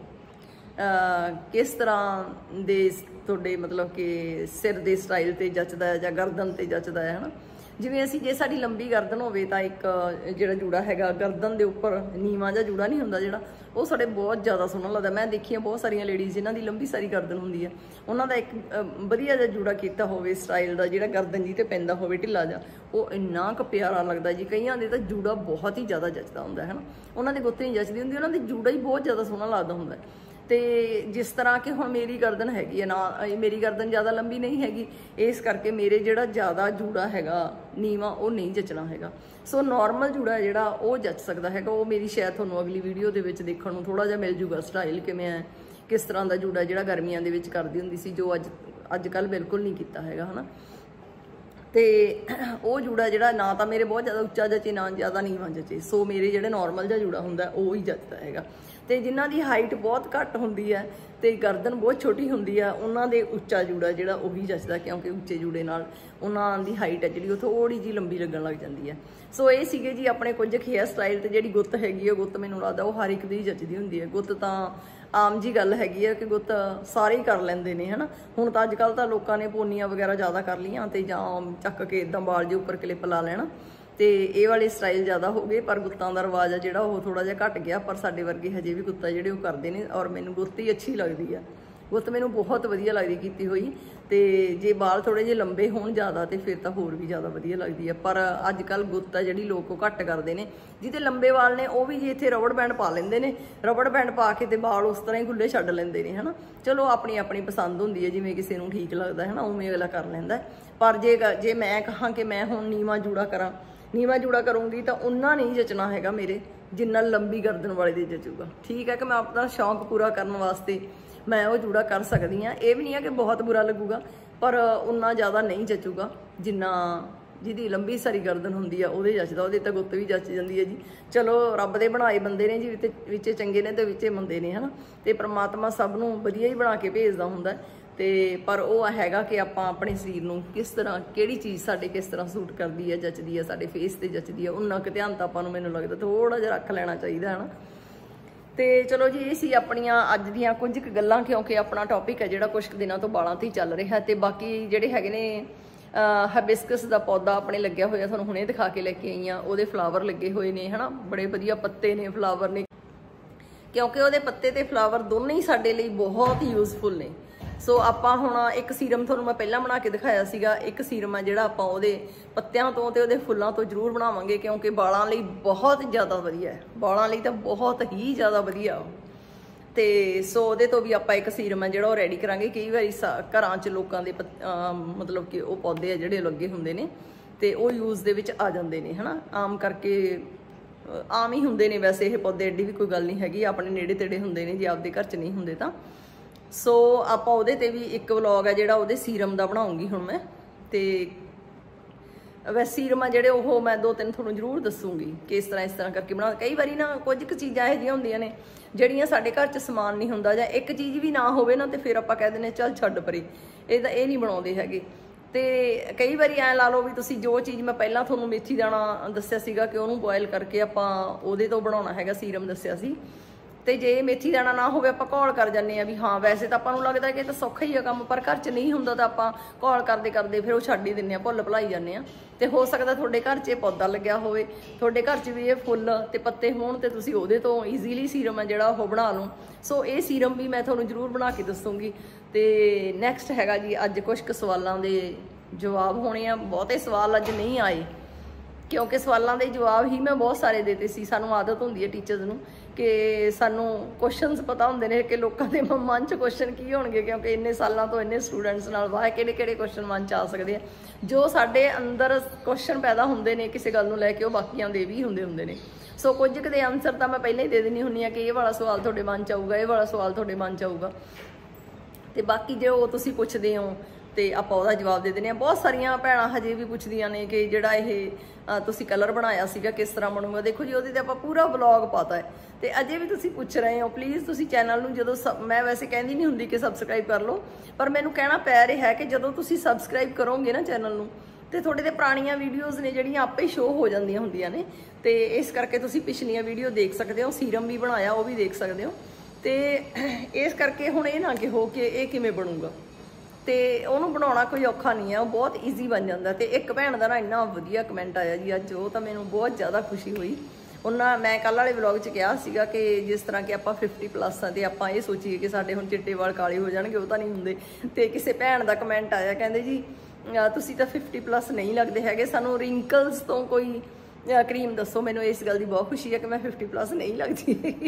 किस तरह दे तुहाडे मतलब कि सिर दे स्टाइल ते जचदा है जां गर्दन ते जचदा है ना। जिवें असीं जे साडी लंबी गर्दन होवे तां एक जिहड़ा जूड़ा हैगा गर्दन दे उपर नीवां जिहा जूड़ा नहीं हुंदा जिहड़ा, वो साडे बहुत ज़्यादा सोहना लगदा। मैं देखी बहुत सारियां लेडीज़ जिन्हां दी लंबी सारी गर्दन हुंदी है, उन्हां दा एक वधिया जिहा जूड़ा कीता होवे स्टाइल दा, जिहड़ा गर्दन जी ते पैंदा होवे ढिल्ला जिहा, वो इन्ना क प्यारा लगदा जी। कईयां दे तां जूड़ा बहुत ही ज़्यादा जचदा हुंदा है ना, उन्हां दे गुत्त नहीं जचदी हुंदी, उन्हां दे जूड़ा ही बहुत ज़्यादा सोहना लगदा हुंदा है। तो जिस तरह कि हुण मेरी गर्दन हैगी है ना, मेरी गर्दन ज़्यादा लंबी नहीं हैगी, इस करके मेरे जिहड़ा ज़्यादा जूड़ा हैगा नीवा वो नहीं जचना हैगा। सो नॉर्मल जूड़ा जिहड़ा वो जच सकदा हैगा, वो मेरी शायद तुहानूं अगली वीडियो दे विच देखण नूं थोड़ा जिहा मिल जूगा स्टाइल कि मैं किस तरह का जूड़ा जिहड़ा गर्मियां दे विच करदी हुंदी सी, जो अजकल बिल्कुल नहीं कीता हैगा, है ना। ਤੇ ਉਹ ਜੂੜਾ ਜਿਹੜਾ ਨਾ ਤਾਂ ਮੇਰੇ ਬਹੁਤ ਜ਼ਿਆਦਾ ਉੱਚਾ ਜਚੇ ਨਾ ਜ਼ਿਆਦਾ ਨੀਵਾਂ ਜਚੇ, ਸੋ ਮੇਰੇ ਜਿਹੜੇ ਨਾਰਮਲ ਜਿਹਾ ਜੂੜਾ ਹੁੰਦਾ ਉਹ ਹੀ ਜਚਦਾ ਹੈਗਾ। ਤੇ ਜਿਨ੍ਹਾਂ ਦੀ ਹਾਈਟ ਬਹੁਤ ਘੱਟ ਹੁੰਦੀ ਹੈ ਤੇ ਗਰਦਨ ਬਹੁਤ ਛੋਟੀ ਹੁੰਦੀ ਆ, ਉਹਨਾਂ ਦੇ ਉੱਚਾ ਜੂੜਾ ਜਿਹੜਾ ਉਹੀ ਜਚਦਾ, ਕਿਉਂਕਿ ਉੱਚੇ ਜੂੜੇ ਨਾਲ ਉਹਨਾਂ ਦੀ ਹਾਈਟ ਹੈ ਜਿਹੜੀ ਉਹ ਥੋੜੀ ਜਿਹੀ ਲੰਬੀ ਲੱਗਣ ਲੱਗ ਜਾਂਦੀ ਹੈ। ਸੋ ਇਹ ਸੀਗੇ ਜੀ ਆਪਣੇ ਕੁਝ ਹੇਅਰ ਸਟਾਈਲ। ਤੇ ਜਿਹੜੀ ਗੁੱਤ ਹੈਗੀ ਆ, ਗੁੱਤ ਮੈਨੂੰ ਲੱਗਦਾ ਉਹ ਹਰ ਇੱਕ ਦੀ ਜਚਦੀ ਹੁੰਦੀ ਹੈ। ਗੁੱਤ ਤਾਂ ਆਮ ਜੀ ਗੱਲ ਹੈਗੀ ਆ ਕਿ ਗੁੱਤ ਸਾਰੇ ਹੀ ਕਰ ਲੈਂਦੇ ਨੇ, ਹਨਾ। ਹੁਣ ਤਾਂ ਅੱਜ ਕੱਲ੍ਹ ਤਾਂ ਲੋਕਾਂ ਨੇ ਪੋਨੀਆਂ ਵਗੈਰਾ ਜ਼ਿਆਦਾ ਕਰ ਲਈਆਂ ਤੇ ਜਾਂ ਚੱਕ ਕੇ ਇੱਦਾਂ ਬਾਲ ਜੇ ਉੱਪਰ ਕਲਿੱਪ ਲਾ ਲੈਣਾ, ਤੇ ਇਹ ਵਾਲੇ ਸਟਾਈਲ ਜ਼ਿਆਦਾ ਹੋ ਗਏ। ਪਰ ਗੁੱਤਾਂ ਦਾ ਰਿਵਾਜ ਆ ਜਿਹੜਾ ਉਹ ਥੋੜਾ ਜਿਹਾ ਘਟ ਗਿਆ, ਪਰ ਸਾਡੇ ਵਰਗੇ ਹਜੇ ਵੀ ਗੁੱਤਾ ਜਿਹੜੇ ਉਹ ਕਰਦੇ ਨੇ, ਔਰ ਮੈਨੂੰ ਗੁੱਤ ਹੀ ਅੱਛੀ ਲੱਗਦੀ ਆ। ਗੁੱਤ ਮੈਨੂੰ ਬਹੁਤ ਵਧੀਆ ਲੱਗਦੀ ਕੀਤੀ ਹੋਈ। ਤੇ ਜੇ ਬਾਲ ਥੋੜੇ ਜਿਹੇ ਲੰਬੇ ਹੋਣ ਜ਼ਿਆਦਾ ਤੇ ਫਿਰ ਤਾਂ ਹੋਰ ਵੀ ਜ਼ਿਆਦਾ ਵਧੀਆ ਲੱਗਦੀ ਆ। ਪਰ ਅੱਜ ਕੱਲ੍ਹ ਗੁੱਤ ਆ ਜਿਹੜੀ ਲੋਕ ਉਹ ਘੱਟ ਕਰਦੇ ਨੇ। ਜਿਹਦੇ ਲੰਬੇ ਵਾਲ ਨੇ ਉਹ ਵੀ ਜੀ ਇੱਥੇ ਰਬੜ ਬੈਂਡ ਪਾ ਲੈਂਦੇ ਨੇ, ਰਬੜ ਬੈਂਡ ਪਾ ਕੇ ਤੇ ਵਾਲ ਉਸ ਤਰ੍ਹਾਂ ਹੀ ਖੁੱਲੇ ਛੱਡ ਲੈਂਦੇ ਨੇ, ਹਨਾ। ਚਲੋ ਆਪਣੀ ਆਪਣੀ ਪਸੰਦ ਹੁੰਦੀ ਹੈ, ਜਿਵੇਂ ਕਿਸੇ ਨੂੰ ਠੀਕ ਲੱਗਦਾ ਹੈ ਨਾ ਉਵੇਂ ਅਗਲਾ ਕਰ ਲੈਂਦਾ। ਪਰ ਜੇ ਮੈਂ ਕਹਾਂ ਕਿ ਮੈਂ ਹੁਣ ਨੀਵਾਂ ਜੂੜਾ ਕਰਾਂ, ਨੀਵਾਂ ਜੂੜਾ ਕਰੂੰਗੀ ਤਾਂ ਉਹਨਾਂ ਨਹੀਂ ਜਚਣਾ ਹੈਗਾ ਮੇਰੇ ਜਿੰਨਾ ਲੰਬੀ ਗਰਦਨ ਵਾਲੇ ਦੇ ਜਚੂਗਾ। ਠੀਕ ਹੈ ਕਿ ਮੈਂ ਆਪਣਾ ਸ਼ੌਂਕ ਪੂਰਾ ਕਰਨ ਵਾਸਤੇ ਮੈਂ ਉਹ ਜੂੜਾ ਕਰ ਸਕਦੀ ਹਾਂ। ਇਹ ਵੀ ਨਹੀਂ ਹੈ ਕਿ ਬਹੁਤ ਬੁਰਾ ਲੱਗੂਗਾ, ਪਰ ਉਨਾ ਜ਼ਿਆਦਾ ਨਹੀਂ ਜਚੂਗਾ ਜਿੰਨਾ ਜਿਹਦੀ ਲੰਬੀ ਸਾਰੀ ਗਰਦਨ ਹੁੰਦੀ ਆ ਉਹਦੇ ਜਚਦਾ। ਉਹਦੇ ਤਾਂ ਗੁੱਤ ਵੀ ਜਚ ਜਾਂਦੀ ਹੈ ਜੀ। ਚਲੋ ਰੱਬ ਦੇ ਬਣਾਏ ਬੰਦੇ ਨੇ ਜੀ, ਵਿੱਚੇ ਚੰਗੇ ਨੇ ਤੇ ਵਿੱਚੇ ਮੰਦੇ ਨੇ, ਹਨਾ। ਤੇ ਪ੍ਰਮਾਤਮਾ ਸਭ ਨੂੰ ਵਧੀਆ ਹੀ ਬਣਾ ਕੇ ਭੇਜਦਾ ਹੁੰਦਾ। ਤੇ ਪਰ ਉਹ ਹੈਗਾ ਕਿ ਆਪਾਂ ਆਪਣੇ ਸਰੀਰ ਨੂੰ ਕਿਸ ਤਰ੍ਹਾਂ, ਕਿਹੜੀ ਚੀਜ਼ ਸਾਡੇ ਕਿਸ ਤਰ੍ਹਾਂ ਸੂਟ ਕਰਦੀ ਹੈ, ਜਚਦੀ ਹੈ, ਸਾਡੇ ਫੇਸ ਤੇ ਜਚਦੀ ਹੈ, ਉਹਨਾਂ ਕੁ ਧਿਆਨ ਤਾਂ ਆਪਾਂ ਨੂੰ ਮੈਨੂੰ ਲੱਗਦਾ ਥੋੜਾ ਜਿਹਾ ਰੱਖ ਲੈਣਾ ਚਾਹੀਦਾ, ਹਨਾ। ਤੇ ਚਲੋ ਜੀ ਇਹ ਸੀ ਆਪਣੀਆਂ ਅੱਜ ਦੀਆਂ ਕੁਝ ਕੁ ਗੱਲਾਂ, ਕਿਉਂਕਿ ਆਪਣਾ ਟੌਪਿਕ ਹੈ ਜਿਹੜਾ ਕੁਝ ਕੁ ਦਿਨਾਂ ਤੋਂ ਵਾਲਾਂ ਤੇ ਹੀ ਚੱਲ ਰਿਹਾ। ਤੇ ਬਾਕੀ ਜਿਹੜੇ ਹੈਗੇ ਨੇ ਹਾਈਬਿਸਕਸ ਦਾ ਪੌਦਾ ਆਪਣੇ ਲੱਗਿਆ ਹੋਇਆ, ਤੁਹਾਨੂੰ ਹੁਣੇ ਦਿਖਾ ਕੇ ਲੈ ਕੇ ਆਈ ਹਾਂ। ਉਹਦੇ ਫਲਾਵਰ ਲੱਗੇ ਹੋਏ ਨੇ, ਹਨਾ। ਬੜੇ ਵਧੀਆ ਪੱਤੇ ਨੇ, ਫਲਾਵਰ ਨੇ, ਕਿਉਂਕਿ ਉਹਦੇ ਪੱਤੇ ਤੇ ਫਲਾਵਰ ਦੋਨੇ ਹੀ ਸਾਡੇ ਲਈ ਬਹੁਤ ਯੂਜ਼ਫੁਲ ਨੇ। ਸੋ ਆਪਾਂ ਹੁਣ ਇੱਕ ਸੀਰਮ ਤੁਹਾਨੂੰ ਮੈਂ ਪਹਿਲਾਂ ਬਣਾ ਕੇ ਦਿਖਾਇਆ ਸੀਗਾ, ਇੱਕ ਸੀਰਮ ਹੈ ਜਿਹੜਾ ਆਪਾਂ ਉਹਦੇ ਪੱਤਿਆਂ ਤੋਂ ਤੇ ਉਹਦੇ ਫੁੱਲਾਂ ਤੋਂ ਜ਼ਰੂਰ ਬਣਾਵਾਂਗੇ, ਕਿਉਂਕਿ ਵਾਲਾਂ ਲਈ ਬਹੁਤ ਜ਼ਿਆਦਾ ਵਧੀਆ ਹੈ। ਵਾਲਾਂ ਲਈ ਤਾਂ ਬਹੁਤ ਹੀ ਜ਼ਿਆਦਾ ਵਧੀਆ। ਤੇ ਸੋ ਉਹਦੇ ਤੋਂ ਵੀ ਆਪਾਂ ਇੱਕ ਸੀਰਮ ਹੈ ਜਿਹੜਾ ਉਹ ਰੈਡੀ ਕਰਾਂਗੇ। ਕਈ ਵਾਰੀ ਘਰਾਂ 'ਚ ਲੋਕਾਂ ਦੇ ਮਤਲਬ ਕਿ ਉਹ ਪੌਦੇ ਆ ਜਿਹੜੇ ਲੱਗੇ ਹੁੰਦੇ ਨੇ ਤੇ ਉਹ ਯੂਜ਼ ਦੇ ਵਿੱਚ ਆ ਜਾਂਦੇ ਨੇ, ਹਨਾ। ਆਮ ਕਰਕੇ ਆਮ ਹੀ ਹੁੰਦੇ ਨੇ ਵੈਸੇ ਇਹ ਪੌਦੇ, ਐਡੀ ਵੀ ਕੋਈ ਗੱਲ ਨਹੀਂ ਹੈਗੀ। ਆਪਣੇ ਨੇੜੇ ਤੇੜੇ ਹੁੰਦੇ ਨੇ, ਜੇ ਆਪਦੇ ਘਰ 'ਚ ਨਹੀਂ ਹੁੰਦੇ ਤਾਂ। ਸੋ ਆਪਾਂ ਉਹਦੇ ਤੇ ਵੀ ਇੱਕ ਵਲੌਗ ਹੈ ਜਿਹੜਾ ਉਹਦੇ ਸੀਰਮ ਦਾ ਬਣਾਉਂਗੀ ਹੁਣ ਮੈਂ। ਤੇ ਵੈਸੇ ਸੀਰਮ ਆ ਜਿਹੜੇ ਉਹ ਮੈਂ 2-3 ਤੁਹਾਨੂੰ ਜ਼ਰੂਰ ਦੱਸੂਗੀ ਕਿ ਇਸ ਤਰ੍ਹਾਂ ਕਰਕੇ ਬਣਾ। ਕਈ ਵਾਰੀ ਨਾ ਕੁਝ ਕੁ ਚੀਜ਼ਾਂ ਇਹੋ ਜਿਹੀਆਂ ਹੁੰਦੀਆਂ ਨੇ ਜਿਹੜੀਆਂ ਸਾਡੇ ਘਰ 'ਚ ਸਮਾਨ ਨਹੀਂ ਹੁੰਦਾ, ਜਾਂ ਇੱਕ ਚੀਜ਼ ਵੀ ਨਾ ਹੋਵੇ ਨਾ ਤੇ ਫਿਰ ਆਪਾਂ ਕਹਿ ਦਿੰਦੇ ਚੱਲ ਛੱਡ ਪਰੇ, ਇਹ ਨਹੀਂ ਬਣਾਉਂਦੇ ਹੈਗੇ। ਤੇ ਕਈ ਵਾਰੀ ਐਂ ਲਾ ਲਓ ਵੀ ਤੁਸੀਂ ਜੋ ਚੀਜ਼ ਮੈਂ ਪਹਿਲਾਂ ਤੁਹਾਨੂੰ ਮੇਥੀ ਦਾਣਾ ਦੱਸਿਆ ਸੀਗਾ ਕਿ ਉਹਨੂੰ ਬੋਇਲ ਕਰਕੇ ਆਪਾਂ ਉਹਦੇ ਤੋਂ ਬਣਾਉਣਾ ਹੈਗਾ ਸੀਰਮ ਦੱਸਿਆ ਸੀ। ਤੇ ਜੇ ਮੇਥੀ ਦਾਣਾ ਨਾ ਹੋਵੇ ਆਪਾਂ ਘੋਲ ਕਰ ਜਾਂਦੇ ਆ ਵੀ ਹਾਂ ਵੈਸੇ ਤਾਂ ਆਪਾਂ ਨੂੰ ਲੱਗਦਾ ਕਿ ਇਹ ਤਾਂ ਸੌਖਾ ਹੀ ਆ ਕੰਮ, ਪਰ ਘਰ 'ਚ ਨਹੀਂ ਹੁੰਦਾ ਤਾਂ ਆਪਾਂ ਘੋਲ ਕਰਦੇ ਕਰਦੇ ਫਿਰ ਉਹ ਛੱਡ ਹੀ ਦਿੰਦੇ ਆ, ਭੁੱਲ ਭੁਲਾਈ ਜਾਂਦੇ ਆ। ਤੇ ਹੋ ਸਕਦਾ ਤੁਹਾਡੇ ਘਰ 'ਚ ਇਹ ਪੌਦਾ ਲੱਗਿਆ ਹੋਵੇ, ਤੁਹਾਡੇ ਘਰ 'ਚ ਵੀ ਇਹ ਫੁੱਲ ਤੇ ਪੱਤੇ ਹੋਣ ਤੇ ਤੁਸੀਂ ਉਹਦੇ ਤੋਂ ਈਜ਼ੀਲੀ ਸੀਰਮ ਹੈ ਜਿਹੜਾ ਉਹ ਬਣਾ ਲਓ। ਸੋ ਇਹ ਸੀਰਮ ਵੀ ਮੈਂ ਤੁਹਾਨੂੰ ਜ਼ਰੂਰ ਬਣਾ ਕੇ ਦੱਸੂਗੀ। ਤੇ ਨੈਕਸਟ ਹੈਗਾ ਜੀ ਅੱਜ ਕੁਝ ਕੁ ਸਵਾਲਾਂ ਦੇ ਜਵਾਬ ਹੋਣੇ ਆ। ਬਹੁਤੇ ਸਵਾਲ ਅੱਜ ਨਹੀਂ ਆਏ ਕਿਉਂਕਿ ਸਵਾਲਾਂ ਦੇ ਜਵਾਬ ਹੀ ਮੈਂ ਬਹੁਤ ਸਾਰੇ ਦਿੱਤੇ ਸੀ। ਸਾਨੂੰ ਆਦਤ ਹੁੰਦੀ ਹੈ ਟੀਚਰਸ ਨੂੰ ਕਿ ਸਾਨੂੰ ਕੁਐਸਚਨਸ ਪਤਾ ਹੁੰਦੇ ਨੇ ਕਿ ਲੋਕਾਂ ਦੇ ਮਨ 'ਚ ਕੁਐਸਚਨ ਕੀ ਹੋਣਗੇ, ਕਿਉਂਕਿ ਇੰਨੇ ਸਾਲਾਂ ਤੋਂ ਇੰਨੇ ਸਟੂਡੈਂਟਸ ਨਾਲ ਵਾਹ ਕਿਹੜੇ ਕੁਐਸਚਨ ਮਨ 'ਚ ਆ ਸਕਦੇ ਆ। ਜੋ ਸਾਡੇ ਅੰਦਰ ਕੁਐਸਚਨ ਪੈਦਾ ਹੁੰਦੇ ਨੇ ਕਿਸੇ ਗੱਲ ਨੂੰ ਲੈ ਕੇ, ਉਹ ਬਾਕੀਆਂ ਦੇ ਵੀ ਹੁੰਦੇ ਨੇ। ਸੋ ਕੁਝ ਕੁ ਦੇ ਆਨਸਰ ਤਾਂ ਮੈਂ ਪਹਿਲਾਂ ਹੀ ਦੇ ਦਿੰਦੀ ਹੁੰਦੀ ਹਾਂ ਕਿ ਇਹ ਵਾਲਾ ਸਵਾਲ ਤੁਹਾਡੇ ਮਨ 'ਚ ਆਊਗਾ, ਇਹ ਵਾਲਾ ਸਵਾਲ ਤੁਹਾਡੇ ਮਨ 'ਚ ਆਊਗਾ। ਤੇ ਬਾਕੀ ਜੇ ਉਹ ਤੁਸੀਂ ਪੁੱਛਦੇ ਹੋ ਤੇ ਆਪਾਂ ਉਹਦਾ ਜਵਾਬ ਦੇ ਦਿੰਦੇ ਹਾਂ। ਬਹੁਤ ਸਾਰੀਆਂ ਭੈਣਾਂ ਹਜੇ ਵੀ ਪੁੱਛਦੀਆਂ ਨੇ ਕਿ ਜਿਹੜਾ ਇਹ ਤੁਸੀਂ ਕਲਰ ਬਣਾਇਆ ਸੀਗਾ ਕਿਸ ਤਰ੍ਹਾਂ ਬਣੂਗਾ। ਦੇਖੋ ਜੀ ਉਹਦੇ ਤੇ ਆਪਾਂ ਪੂਰਾ ਵਲੌਗ ਪਾਤਾ ਹੈ ਤੇ ਅਜੇ ਵੀ ਤੁਸੀਂ ਪੁੱਛ ਰਹੇ ਹੋ। ਪਲੀਜ਼ ਤੁਸੀਂ ਚੈਨਲ ਨੂੰ ਜਦੋਂ ਮੈਂ ਵੈਸੇ ਕਹਿੰਦੀ ਨਹੀਂ ਹੁੰਦੀ ਕਿ ਸਬਸਕ੍ਰਾਈਬ ਕਰ ਲਓ, ਪਰ ਮੈਨੂੰ ਕਹਿਣਾ ਪੈ ਰਿਹਾ ਹੈ ਕਿ ਜਦੋਂ ਤੁਸੀਂ ਸਬਸਕ੍ਰਾਈਬ ਕਰੋਗੇ ਨਾ ਚੈਨਲ ਨੂੰ ਤੇ ਤੁਹਾਡੇ ਤੇ ਪੁਰਾਣੀਆਂ ਵੀਡੀਓਜ਼ ਨੇ ਜਿਹੜੀਆਂ ਆਪੇ ਹੀ ਸ਼ੋਅ ਹੋ ਜਾਂਦੀਆਂ ਹੁੰਦੀਆਂ ਨੇ। ਤੇ ਇਸ ਕਰਕੇ ਤੁਸੀਂ ਪਿਛਲੀਆਂ ਵੀਡੀਓ ਦੇਖ ਸਕਦੇ ਹੋ, ਸੀਰਮ ਵੀ ਬਣਾਇਆ ਉਹ ਵੀ ਦੇਖ ਸਕਦੇ ਹੋ। ਤੇ ਇਸ ਕਰਕੇ ਹੁਣ ਇਹ ਨਾ ਕਹੋ ਕਿ ਇਹ ਕਿਵੇਂ ਬਣੂਗਾ, ਤੇ ਉਹਨੂੰ ਬਣਾਉਣਾ ਕੋਈ ਔਖਾ ਨਹੀਂ ਹੈ, ਉਹ ਬਹੁਤ ਈਜ਼ੀ ਬਣ ਜਾਂਦਾ। ਤੇ ਇੱਕ ਭੈਣ ਦਾ ਨਾ ਇੰਨਾ ਵਧੀਆ ਕਮੈਂਟ ਆਇਆ ਜੀ ਅੱਜ, ਉਹ ਤਾਂ ਮੈਨੂੰ ਬਹੁਤ ਜ਼ਿਆਦਾ ਖੁਸ਼ੀ ਹੋਈ। ਉਹਨਾਂ ਮੈਂ ਕੱਲ੍ਹ ਵਾਲੇ ਵਲੌਗ 'ਚ ਕਿਹਾ ਸੀਗਾ ਕਿ ਜਿਸ ਤਰ੍ਹਾਂ ਕਿ ਆਪਾਂ 50+ ਆ ਤੇ ਆਪਾਂ ਇਹ ਸੋਚੀਏ ਕਿ ਸਾਡੇ ਹੁਣ ਚਿੱਟੇ ਵਾਲ ਕਾਲੇ ਹੋ ਜਾਣਗੇ, ਉਹ ਤਾਂ ਨਹੀਂ ਹੁੰਦੇ। ਤੇ ਕਿਸੇ ਭੈਣ ਦਾ ਕਮੈਂਟ ਆਇਆ, ਕਹਿੰਦੇ ਜੀ ਤੁਸੀਂ ਤਾਂ 50+ ਨਹੀਂ ਲੱਗਦੇ ਹੈਗੇ, ਸਾਨੂੰ ਰਿੰਕਲਸ ਤੋਂ ਕੋਈ ਕਰੀਮ ਦੱਸੋ। ਮੈਨੂੰ ਇਸ ਗੱਲ ਦੀ ਬਹੁਤ ਖੁਸ਼ੀ ਹੈ ਕਿ ਮੈਂ 50+ ਨਹੀਂ ਲੱਗਦੀ ਹੈਗੀ।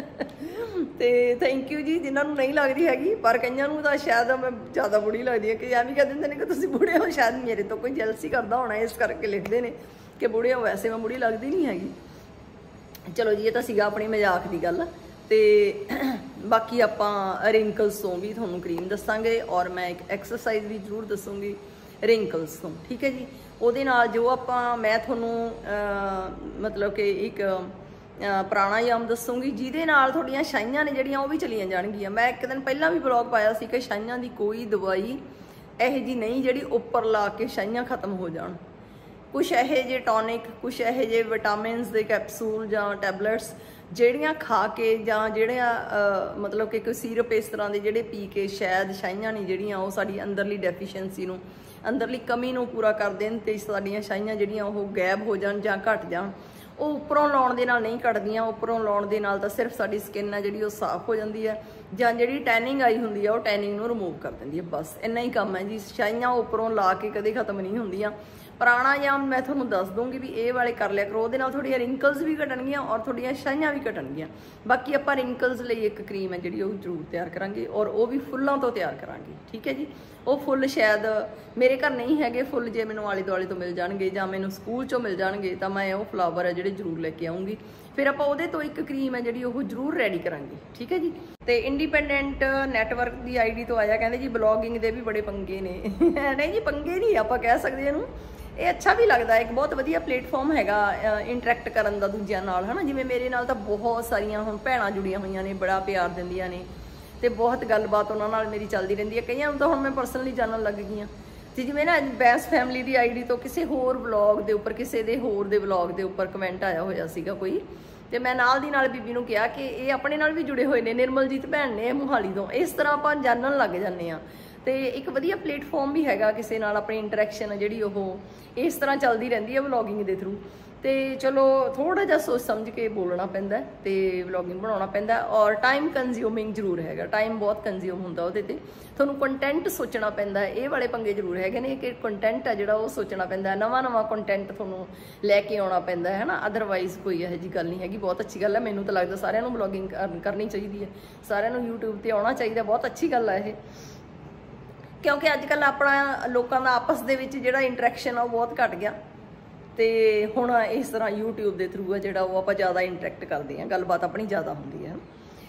ਤੇ ਥੈਂਕ ਯੂ ਜੀ ਜਿਨ੍ਹਾਂ ਨੂੰ ਨਹੀਂ ਲੱਗਦੀ ਹੈਗੀ, ਪਰ ਕਈਆਂ ਨੂੰ ਤਾਂ ਸ਼ਾਇਦ ਮੈਂ ਜ਼ਿਆਦਾ ਬੁੜੀ ਲੱਗਦੀ ਹੈ ਕਿ ਐਵੇਂ ਕਹਿ ਦਿੰਦੇ ਨੇ ਕਿ ਤੁਸੀਂ ਬੁੜੇ ਹੋ। ਸ਼ਾਇਦ ਮੇਰੇ ਤੋਂ ਕੋਈ ਜੈਲਸੀ ਕਰਦਾ ਹੋਣਾ, ਇਸ ਕਰਕੇ ਲਿਖਦੇ ਨੇ ਕਿ ਬੁੜੇ ਹੋ। ਵੈਸੇ ਮੈਂ ਬੁੜੀ ਲੱਗਦੀ ਨਹੀਂ ਹੈਗੀ। ਚਲੋ ਜੀ ਇਹ ਤਾਂ ਸੀਗਾ ਆਪਣੀ ਮਜ਼ਾਕ ਦੀ ਗੱਲ। ਤੇ ਬਾਕੀ ਆਪਾਂ ਰਿੰਕਲਸ ਤੋਂ ਵੀ ਤੁਹਾਨੂੰ ਕਰੀਮ ਦੱਸਾਂਗੇ, ਔਰ ਮੈਂ ਇੱਕ ਐਕਸਰਸਾਈਜ਼ ਵੀ ਜ਼ਰੂਰ ਦੱਸੂੰਗੀ ਰਿੰਕਲਸ ਤੋਂ। ਠੀਕ ਹੈ ਜੀ, ਉਹਦੇ ਨਾਲ ਜੋ ਆਪਾਂ ਮੈਂ ਤੁਹਾਨੂੰ ਮਤਲਬ ਕਿ ਇੱਕ ਪ੍ਰਾਣਾਯਾਮ ਦੱਸੂਗੀ ਜਿਹਦੇ ਨਾਲ ਤੁਹਾਡੀਆਂ ਛਾਈਆਂ ਨੇ ਜਿਹੜੀਆਂ ਉਹ ਵੀ ਚਲੀਆਂ ਜਾਣਗੀਆਂ। ਮੈਂ ਇੱਕ ਦਿਨ ਪਹਿਲਾਂ ਵੀ ਬਲੌਗ ਪਾਇਆ ਸੀ ਕਿ ਛਾਈਆਂ ਦੀ ਕੋਈ ਦਵਾਈ ਇਹੋ ਜਿਹੀ ਨਹੀਂ ਜਿਹੜੀ ਉੱਪਰ ਲਾ ਕੇ ਛਾਈਆਂ ਖਤਮ ਹੋ ਜਾਣ। ਕੁਛ ਇਹੋ ਜਿਹੇ ਟੌਨਿਕ, ਕੁਛ ਇਹੋ ਜਿਹੇ ਵਿਟਾਮਿਨਸ ਦੇ ਕੈਪਸੂਲ ਜਾਂ ਟੈਬਲੇਟਸ ਜਿਹੜੀਆਂ ਖਾ ਕੇ ਜਾਂ ਜਿਹੜੀਆਂ ਮਤਲਬ ਕਿ ਕੋਈ ਸੀਰਪ ਇਸ ਤਰ੍ਹਾਂ ਦੇ ਜਿਹੜੇ ਪੀ ਕੇ ਸ਼ਾਇਦ ਛਾਈਆਂ ਨਹੀਂ ਜਿਹੜੀਆਂ ਉਹ ਸਾਡੀ ਅੰਦਰਲੀ ਡੈਫੀਸ਼ੀਐਂਸੀ ਨੂੰ, ਅੰਦਰਲੀ ਕਮੀ ਨੂੰ ਪੂਰਾ ਕਰ ਦੇਣ ਤੇ ਸਾਡੀਆਂ ਛਾਈਆਂ ਜਿਹੜੀਆਂ ਉਹ ਗਾਇਬ ਹੋ ਜਾਣ ਜਾਂ ਘਟ ਜਾਣ। ਉਹ ਉੱਪਰੋਂ ਲਾਉਣ ਦੇ ਨਾਲ ਨਹੀਂ ਘਟਦੀਆਂ, ਉੱਪਰੋਂ ਲਾਉਣ ਦੇ ਨਾਲ ਤਾਂ ਸਿਰਫ ਸਾਡੀ ਸਕਿਨ ਹੈ ਜਿਹੜੀ ਉਹ ਸਾਫ਼ ਹੋ ਜਾਂਦੀ ਹੈ, ਜਾਂ ਜਿਹੜੀ ਟੈਨਿੰਗ ਆਈ ਹੁੰਦੀ ਹੈ ਉਹ ਟੈਨਿੰਗ ਨੂੰ ਰਿਮੂਵ ਕਰ ਦਿੰਦੀ ਹੈ। ਬਸ ਇੰਨਾ ਹੀ ਕੰਮ ਹੈ ਜੀ। ਛਾਈਆਂ ਉੱਪਰੋਂ ਲਾ ਕੇ ਕਦੇ ਖਤਮ ਨਹੀਂ ਹੁੰਦੀਆਂ। ਪ੍ਰਾਣਾਯਾਮ ਮੈਂ ਤੁਹਾਨੂੰ ਦੱਸ ਦੂੰਗੀ ਵੀ ਇਹ ਵਾਲੇ ਕਰ ਲਿਆ ਕਰੋ, ਉਹਦੇ ਨਾਲ ਤੁਹਾਡੀਆਂ ਰਿੰਕਲਸ ਵੀ ਘਟਣਗੀਆਂ ਔਰ ਤੁਹਾਡੀਆਂ ਛਾਈਆਂ ਵੀ ਘਟਣਗੀਆਂ। ਬਾਕੀ ਆਪਾਂ ਰਿੰਕਲਸ ਲਈ ਇੱਕ ਕਰੀਮ ਹੈ ਜਿਹੜੀ ਉਹ ਜ਼ਰੂਰ ਤਿਆਰ ਕਰਾਂਗੇ ਔਰ ਉਹ ਵੀ ਫੁੱਲਾਂ ਤੋਂ ਤਿਆਰ ਕਰਾਂਗੇ। ਠੀਕ ਹੈ ਜੀ, ਉਹ ਫੁੱਲ ਸ਼ਾਇਦ ਮੇਰੇ ਘਰ ਨਹੀਂ ਹੈਗੇ ਫੁੱਲ, ਜੇ ਮੈਨੂੰ ਆਲੇ ਦੁਆਲੇ ਤੋਂ ਮਿਲ ਜਾਣਗੇ ਜਾਂ ਮੈਨੂੰ ਸਕੂਲ 'ਚੋਂ ਮਿਲ ਜਾਣਗੇ ਤਾਂ ਮੈਂ ਉਹ ਫਲਾਵਰ ਹੈ ਜਿਹੜੇ ਜ਼ਰੂਰ ਲੈ ਕੇ ਆਊਂਗੀ। ਫਿਰ ਆਪਾਂ ਉਹਦੇ ਤੋਂ ਇੱਕ ਕਰੀਮ ਹੈ ਜਿਹੜੀ ਉਹ ਜ਼ਰੂਰ ਰੈਡੀ ਕਰਾਂਗੇ। ਠੀਕ ਹੈ ਜੀ, ਤੇ ਇੰਡੀਪੈਂਡੈਂਟ ਨੈਟਵਰਕ ਦੀ ਆਈਡੀ ਤੋਂ ਆਇਆ, ਕਹਿੰਦੇ ਜੀ ਬਲੌਗਿੰਗ ਦੇ ਵੀ ਬੜੇ ਪੰਗੇ ਨੇ। ਨਹੀਂ ਜੀ, ਪੰਗੇ ਨਹੀਂ ਆਪਾਂ ਕਹਿ ਸਕਦੇ ਇਹਨੂੰ, ਇਹ ਅੱਛਾ ਵੀ ਲੱਗਦਾ, ਇੱਕ ਬਹੁਤ ਵਧੀਆ ਪਲੇਟਫਾਰਮ ਹੈਗਾ ਇੰਟਰੈਕਟ ਕਰਨ ਦਾ ਦੂਜਿਆਂ ਨਾਲ, ਹੈ ਨਾ। ਜਿਵੇਂ ਮੇਰੇ ਨਾਲ ਤਾਂ ਬਹੁਤ ਸਾਰੀਆਂ ਹੁਣ ਭੈਣਾਂ ਜੁੜੀਆਂ ਹੋਈਆਂ ਨੇ, ਬੜਾ ਪਿਆਰ ਦਿੰਦੀਆਂ ਨੇ ਤੇ ਬਹੁਤ ਗੱਲਬਾਤ ਉਹਨਾਂ ਨਾਲ ਮੇਰੀ ਚੱਲਦੀ ਰਹਿੰਦੀ ਹੈ। ਕਈਆਂ ਨੂੰ ਤਾਂ ਹੁਣ ਮੈਂ ਪਰਸਨਲੀ ਜਾਣਨ ਲੱਗ ਗਈ ਹਾਂ। ਤੇ ਜਿਵੇਂ ਨਾ ਬੈਸ ਫੈਮਿਲੀ ਦੀ ਆਈਡੀ ਤੋਂ ਕਿਸੇ ਹੋਰ ਵਲੌਗ ਦੇ ਉੱਪਰ, ਕਿਸੇ ਦੇ ਹੋਰ ਦੇ ਵਲੌਗ ਦੇ ਉੱਪਰ ਕਮੈਂਟ ਆਇਆ ਹੋਇਆ ਸੀਗਾ ਕੋਈ, ਤੇ ਮੈਂ ਨਾਲ ਦੀ ਨਾਲ ਬੀਬੀ ਨੂੰ ਕਿਹਾ ਕਿ ਇਹ ਆਪਣੇ ਨਾਲ ਵੀ ਜੁੜੇ ਹੋਏ ਨੇ, ਨਿਰਮਲਜੀਤ ਭੈਣ ਨੇ ਮੋਹਾਲੀ ਤੋਂ। ਇਸ ਤਰ੍ਹਾਂ ਆਪਾਂ ਜਾਣਨ ਲੱਗ ਜਾਂਦੇ ਹਾਂ ਤੇ ਇੱਕ ਵਧੀਆ ਪਲੇਟਫਾਰਮ ਵੀ ਹੈਗਾ ਕਿਸੇ ਨਾਲ ਆਪਣੀ ਇੰਟਰੈਕਸ਼ਨ ਜਿਹੜੀ ਉਹ ਇਸ ਤਰ੍ਹਾਂ ਚੱਲਦੀ ਰਹਿੰਦੀ ਹੈ ਵਲੌਗਿੰਗ ਦੇ ਥਰੂ। ਤੇ ਚਲੋ ਥੋੜਾ ਜਿਹਾ ਸੋਚ ਸਮਝ ਕੇ ਬੋਲਣਾ ਪੈਂਦਾ ਤੇ ਵਲੌਗਿੰਗ ਬਣਾਉਣਾ ਪੈਂਦਾ ਔਰ ਟਾਈਮ ਕੰਜ਼ਿਊਮਿੰਗ ਜ਼ਰੂਰ ਹੈਗਾ, ਟਾਈਮ ਬਹੁਤ ਕੰਜ਼ਿਊਮ ਹੁੰਦਾ ਉਹਦੇ ਤੇ, ਤੁਹਾਨੂੰ ਕੰਟੈਂਟ ਸੋਚਣਾ ਪੈਂਦਾ। ਇਹ ਵਾਲੇ ਪੰਗੇ ਜ਼ਰੂਰ ਹੈਗੇ ਨੇ ਕਿ ਕੰਟੈਂਟ ਆ ਜਿਹੜਾ ਉਹ ਸੋਚਣਾ ਪੈਂਦਾ, ਨਵਾਂ ਕੰਟੈਂਟ ਤੁਹਾਨੂੰ ਲੈ ਕੇ ਆਉਣਾ ਪੈਂਦਾ ਹੈ ਨਾ। ਅਦਰਵਾਈਜ਼ ਕੋਈ ਇਹੋ ਜਿਹੀ ਗੱਲ ਨਹੀਂ ਹੈਗੀ। ਬਹੁਤ ਅੱਛੀ ਗੱਲ ਹੈ, ਮੈਨੂੰ ਤਾਂ ਲੱਗਦਾ ਸਾਰਿਆਂ ਨੂੰ ਵਲੌਗਿੰਗ ਕਰਨੀ ਚਾਹੀਦੀ ਹੈ, ਸਾਰਿਆਂ ਨੂੰ YouTube ਤੇ ਆਉਣਾ ਚਾਹੀਦਾ। ਬਹੁਤ ਅੱਛੀ ਗੱਲ ਹੈ ਇਹ, ਕਿਉਂਕਿ ਅੱਜ ਕੱਲ੍ਹ ਆਪਣਾ ਲੋਕਾਂ ਦਾ ਆਪਸ ਦੇ ਵਿੱਚ ਜਿਹੜਾ ਇੰਟਰੈਕਸ਼ਨ ਆ ਉਹ ਬਹੁਤ ਘਟ ਗਿਆ ਤੇ ਹੁਣ ਇਸ ਤਰ੍ਹਾਂ YouTube ਦੇ ਥਰੂ ਆ ਜਿਹੜਾ ਉਹ ਆਪਾਂ ਜ਼ਿਆਦਾ ਇੰਟਰੈਕਟ ਕਰਦੇ ਹਾਂ, ਗੱਲਬਾਤ ਆਪਣੀ ਜ਼ਿਆਦਾ ਹੁੰਦੀ ਹੈ।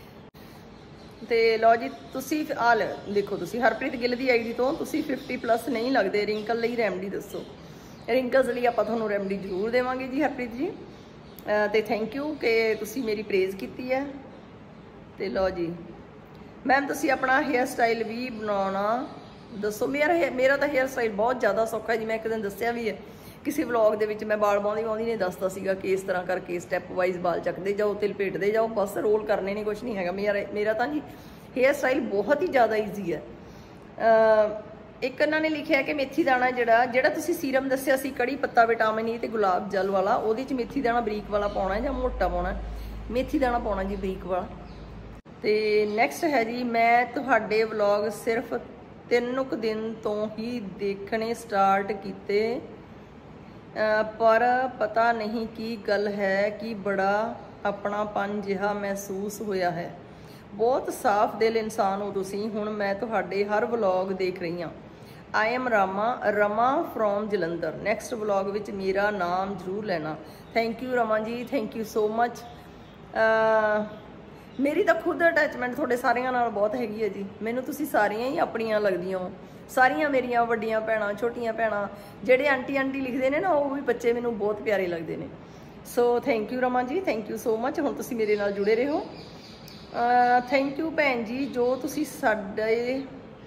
ਤੇ ਲਓ ਜੀ, ਤੁਸੀਂ ਦੇਖੋ, ਤੁਸੀਂ ਹਰਪ੍ਰੀਤ ਗਿੱਲ ਦੀ ਆਈਡੀ ਤੋਂ ਤੁਸੀਂ 50+ ਨਹੀਂ ਲੱਗਦੇ, ਰਿੰਕਲ ਲਈ ਰੈਮਡੀ ਦੱਸੋ। ਰਿੰਕਲਸ ਲਈ ਆਪਾਂ ਤੁਹਾਨੂੰ ਰੈਮਡੀ ਜ਼ਰੂਰ ਦੇਵਾਂਗੇ ਜੀ ਹਰਪ੍ਰੀਤ ਜੀ, ਤੇ ਥੈਂਕ ਯੂ ਕਿ ਤੁਸੀਂ ਮੇਰੀ ਪ੍ਰੇਜ਼ ਕੀਤੀ ਹੈ। ਤੇ ਲਓ ਜੀ ਮੈਮ, ਤੁਸੀਂ ਆਪਣਾ ਹੇਅਰ ਸਟਾਈਲ ਵੀ ਬਣਾਉਣਾ ਦੱਸੋ। ਮੇਰਾ ਤਾਂ ਹੇਅਰ ਸਟਾਈਲ ਬਹੁਤ ਜ਼ਿਆਦਾ ਸੌਖਾ ਜੀ। ਮੈਂ ਇੱਕ ਦਿਨ ਦੱਸਿਆ ਵੀ ਹੈ ਕਿਸੇ ਵਲੌਗ ਦੇ ਵਿੱਚ, ਮੈਂ ਬਾਲ ਬਾਉਂਦੀ ਨੇ ਦੱਸਦਾ ਸੀਗਾ ਕਿ ਇਸ ਤਰ੍ਹਾਂ ਕਰਕੇ ਸਟੈਪ ਵਾਈਜ਼ ਬਾਲ ਚੱਕਦੇ ਜਾਓ ਤੇ ਲਪੇਟਦੇ ਜਾਓ, ਬਸ ਰੋਲ ਕਰਨੇ ਨਹੀਂ, ਕੁਛ ਨਹੀਂ ਹੈਗਾ। ਮੇਰਾ ਤਾਂ ਜੀ ਹੇਅਰ ਸਟਾਈਲ ਬਹੁਤ ਹੀ ਜ਼ਿਆਦਾ ਈਜ਼ੀ ਹੈ। ਇੱਕ ਇਹਨਾਂ ਨੇ ਲਿਖਿਆ ਕਿ ਮੇਥੀ ਦਾਣਾ ਜਿਹੜਾ ਤੁਸੀਂ ਸੀਰਮ ਦੱਸਿਆ ਸੀ ਕੜੀ ਪੱਤਾ ਵਿਟਾਮਿਨ ਈ ਤੇ ਗੁਲਾਬ ਜਲ ਵਾਲਾ, ਉਹਦੇ 'ਚ ਮੇਥੀ ਦਾਣਾ ਬਰੀਕ ਵਾਲਾ ਪਾਉਣਾ ਜਾਂ ਮੋਟਾ ਪਾਉਣਾ? ਮੇਥੀ ਦਾਣਾ ਪਾਉਣਾ ਜੀ, ਬਰੀਕ ਵਾਲਾ। ਤੇ ਨੈਕਸਟ ਹੈ ਜੀ, ਮੈਂ ਤੁਹਾਡੇ ਵਲੌਗ ਸਿਰਫ 3 ਕੁ ਦਿਨ ਤੋਂ ਹੀ ਦੇਖਣੇ ਸਟਾਰਟ ਕੀਤੇ, ਪਰ ਪਤਾ ਨਹੀਂ ਕੀ ਗੱਲ ਹੈ ਕਿ ਬੜਾ ਆਪਣਾਪਨ ਜਿਹਾ ਮਹਿਸੂਸ ਹੋਇਆ ਹੈ। ਬਹੁਤ ਸਾਫ਼ ਦਿਲ ਇਨਸਾਨ ਹੋ ਤੁਸੀਂ। ਹੁਣ ਮੈਂ ਤੁਹਾਡੇ ਹਰ ਵਲੌਗ ਦੇਖ ਰਹੀ ਹਾਂ। I am Rama from Jalandhar. Next vlog ਵਿੱਚ ਮੇਰਾ ਨਾਮ ਜ਼ਰੂਰ ਲੈਣਾ। ਥੈਂਕ ਯੂ ਰਮਾ ਜੀ, ਥੈਂਕ ਯੂ ਸੋ ਮਚ। ਮੇਰੀ ਤਾਂ ਖੁਦ ਅਟੈਚਮੈਂਟ ਤੁਹਾਡੇ ਸਾਰਿਆਂ ਨਾਲ ਬਹੁਤ ਹੈਗੀ ਹੈ ਜੀ। ਮੈਨੂੰ ਤੁਸੀਂ ਸਾਰੀਆਂ ਹੀ ਆਪਣੀਆਂ ਲੱਗਦੀਆਂ ਹੋ, ਸਾਰੀਆਂ ਮੇਰੀਆਂ ਵੱਡੀਆਂ ਭੈਣਾਂ, ਛੋਟੀਆਂ ਭੈਣਾਂ, ਜਿਹੜੇ ਆਂਟੀ ਲਿਖਦੇ ਨੇ ਨਾ, ਉਹ ਵੀ ਬੱਚੇ ਮੈਨੂੰ ਬਹੁਤ ਪਿਆਰੇ ਲੱਗਦੇ ਨੇ। ਸੋ ਥੈਂਕ ਯੂ ਰਮਾ ਜੀ, ਥੈਂਕ ਯੂ ਸੋ ਮਚ। ਹੁਣ ਤੁਸੀਂ ਮੇਰੇ ਨਾਲ ਜੁੜੇ ਰਹੋ। ਥੈਂਕ ਯੂ ਭੈਣ ਜੀ, ਜੋ ਤੁਸੀਂ ਸਾਡੇ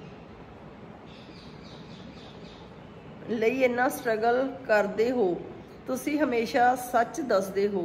ਲਈ ਇੰਨਾ ਸਟਰਗਲ ਕਰਦੇ ਹੋ। ਤੁਸੀਂ ਹਮੇਸ਼ਾ ਸੱਚ ਦੱਸਦੇ ਹੋ।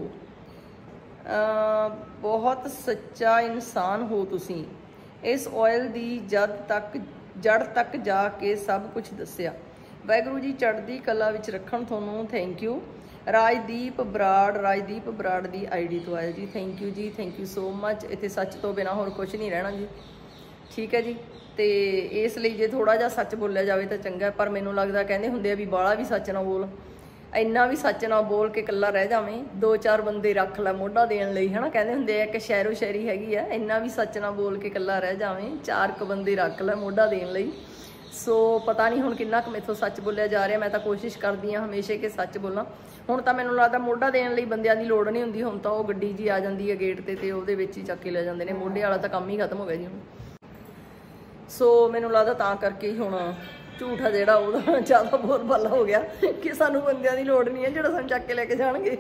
ਬਹੁਤ ਸੱਚਾ ਇਨਸਾਨ ਹੋ ਤੁਸੀਂ। ਇਸ ਆਇਲ ਦੀ ਜੜ ਤੱਕ ਜਾ ਕੇ ਸਭ ਕੁਝ ਦੱਸਿਆ। ਵਾਹਿਗੁਰੂ ਜੀ ਚੜ੍ਹਦੀ ਕਲਾ ਵਿੱਚ ਰੱਖਣ ਤੁਹਾਨੂੰ। Thank you. ਰਾਜਦੀਪ ਬਰਾੜ ਦੀ ਆਈਡੀ ਤੋਂ ਆਇਆ ਜੀ। ਥੈਂਕ ਯੂ ਜੀ, ਥੈਂਕ ਯੂ ਸੋ ਮਚ। ਇੱਥੇ ਸੱਚ ਤੋਂ ਬਿਨਾਂ ਹੋਰ ਕੁਝ ਨਹੀਂ ਰਹਿਣਾ ਜੀ, ਠੀਕ ਹੈ ਜੀ। ਤੇ ਇਸ ਲਈ ਜੇ ਥੋੜਾ ਜਿਹਾ ਸੱਚ ਬੋਲਿਆ ਜਾਵੇ ਤਾਂ ਚੰਗਾ, ਪਰ ਮੈਨੂੰ ਲੱਗਦਾ ਕਹਿੰਦੇ ਹੁੰਦੇ ਆ ਵੀ ਬਾਹਲਾ ਵੀ ਸੱਚ ਨਾ ਬੋਲ, ਇੰਨਾ ਵੀ ਸੱਚ ਨਾ ਬੋਲ ਕੇ ਇਕੱਲਾ ਰਹਿ ਜਾਵੇਂ। 2-4 ਬੰਦੇ ਰੱਖ ਲੈ ਮੋਢਾ ਦੇਣ ਲਈ, ਹੈ ਨਾ। ਕਹਿੰਦੇ ਹੁੰਦੇ ਆ ਕਿ ਸ਼ਾਇਰੋ ਸ਼ਾਇਰੀ ਹੈਗੀ ਆ, ਇੰਨਾ ਵੀ ਸੱਚ ਨਾ ਬੋਲ ਕੇ ਇਕੱਲਾ ਰਹਿ ਜਾਵੇਂ, 4 ਬੰਦੇ ਰੱਖ ਲੈ ਮੋਢਾ ਦੇਣ ਲਈ। ਸੋ ਪਤਾ ਨਹੀਂ ਹੁਣ ਕਿੰਨਾ ਕੁ ਮੈਥੋਂ ਸੱਚ ਬੋਲਿਆ ਜਾ ਰਿਹਾ। ਮੈਂ ਤਾਂ ਕੋਸ਼ਿਸ਼ ਕਰਦੀ ਹਾਂ ਹਮੇਸ਼ਾ ਕਿ ਸੱਚ ਬੋਲਾਂ। ਹੁਣ ਤਾਂ ਮੈਨੂੰ ਲੱਗਦਾ ਮੋਢਾ ਦੇਣ ਲਈ ਬੰਦਿਆਂ ਦੀ ਲੋੜ ਨਹੀਂ ਹੁੰਦੀ, ਹੁਣ ਤਾਂ ਉਹ ਗੱਡੀ ਜੀ ਆ ਜਾਂਦੀ ਹੈ ਗੇਟ ਤੇ ਉਹਦੇ ਵਿੱਚ ਹੀ ਚੱਕ ਕੇ ਲੈ ਜਾਂਦੇ ਨੇ। ਮੋਢੇ ਵਾਲਾ ਤਾਂ ਕੰਮ ਹੀ ਖਤਮ ਹੋ ਗਿਆ ਜੀ ਹੁਣ। ਸੋ ਮੈਨੂੰ ਲੱਗਦਾ ਤਾਂ ਕਰਕੇ ਹੀ ਹੁਣ ਝੂਠ ਆ ਜਿਹੜਾ ਉਹਦਾ ਜ਼ਿਆਦਾ ਬੋਲਬਾਲਾ ਹੋ ਗਿਆ ਕਿ ਸਾਨੂੰ ਬੰਦਿਆਂ ਦੀ ਲੋੜ ਨਹੀਂ ਹੈ ਜਿਹੜਾ ਸਾਨੂੰ ਚੱਕ ਕੇ ਲੈ ਕੇ ਜਾਣਗੇ।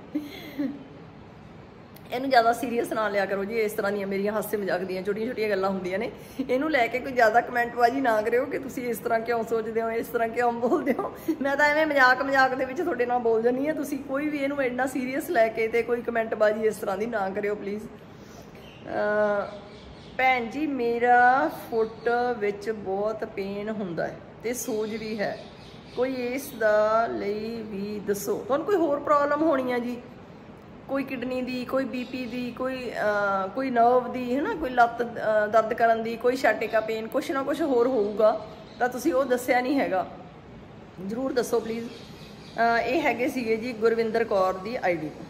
ਇਹਨੂੰ ਜ਼ਿਆਦਾ ਸੀਰੀਅਸ ਨਾ ਲਿਆ ਕਰੋ ਜੀ। ਇਸ ਤਰ੍ਹਾਂ ਦੀਆਂ ਮੇਰੀਆਂ ਹਾਸੇ ਮਜ਼ਾਕ ਦੀਆਂ ਛੋਟੀਆਂ ਛੋਟੀਆਂ ਗੱਲਾਂ ਹੁੰਦੀਆਂ ਨੇ, ਇਹਨੂੰ ਲੈ ਕੇ ਕੋਈ ਜ਼ਿਆਦਾ ਕਮੈਂਟਬਾਜ਼ੀ ਨਾ ਕਰਿਓ ਕਿ ਤੁਸੀਂ ਇਸ ਤਰ੍ਹਾਂ ਕਿਉਂ ਸੋਚਦੇ ਹੋ, ਇਸ ਤਰ੍ਹਾਂ ਕਿਉਂ ਬੋਲਦੇ ਹੋ। ਮੈਂ ਤਾਂ ਐਵੇਂ ਮਜ਼ਾਕ ਦੇ ਵਿੱਚ ਤੁਹਾਡੇ ਨਾਲ ਬੋਲ ਜਾਂਦੀ ਹਾਂ। ਤੁਸੀਂ ਕੋਈ ਵੀ ਇਹਨੂੰ ਇੰਨਾ ਸੀਰੀਅਸ ਲੈ ਕੇ ਤੇ ਕੋਈ ਕਮੈਂਟਬਾਜ਼ੀ ਇਸ ਤਰ੍ਹਾਂ ਦੀ ਨਾ ਕਰਿਓ ਪਲੀਜ਼। ਭੈਣ ਜੀ ਮੇਰਾ ਫੁੱਟ ਵਿੱਚ ਬਹੁਤ ਪੇਨ ਹੁੰਦਾ ਹੈ ਤੇ ਸੋਜ ਵੀ ਹੈ, ਕੋਈ ਇਸ ਦਾ ਲਈ ਵੀ ਦੱਸੋ। ਤੁਹਾਨੂੰ ਕੋਈ ਹੋਰ ਪ੍ਰੋਬਲਮ ਹੋਣੀ ਆ ਜੀ, ਕੋਈ ਕਿਡਨੀ ਦੀ, ਕੋਈ ਬੀਪੀ ਦੀ, ਕੋਈ ਨਰਵ ਦੀ, ਹੈ ਨਾ, ਕੋਈ ਲੱਤ ਦਰਦ ਕਰਨ ਦੀ, ਕੋਈ ਛਾਟਿਕਾ ਪੇਨ, ਕੁਛ ਨਾ ਕੁਛ ਹੋਰ ਹੋਊਗਾ ਤਾਂ ਤੁਸੀਂ ਉਹ ਦੱਸਿਆ ਨਹੀਂ ਹੈਗਾ, ਜ਼ਰੂਰ ਦੱਸੋ ਪਲੀਜ਼। ਇਹ ਹੈਗੇ ਸੀਗੇ ਜੀ ਗੁਰਵਿੰਦਰ ਕੌਰ ਦੀ ਆਈਡੀ ਤੋਂ,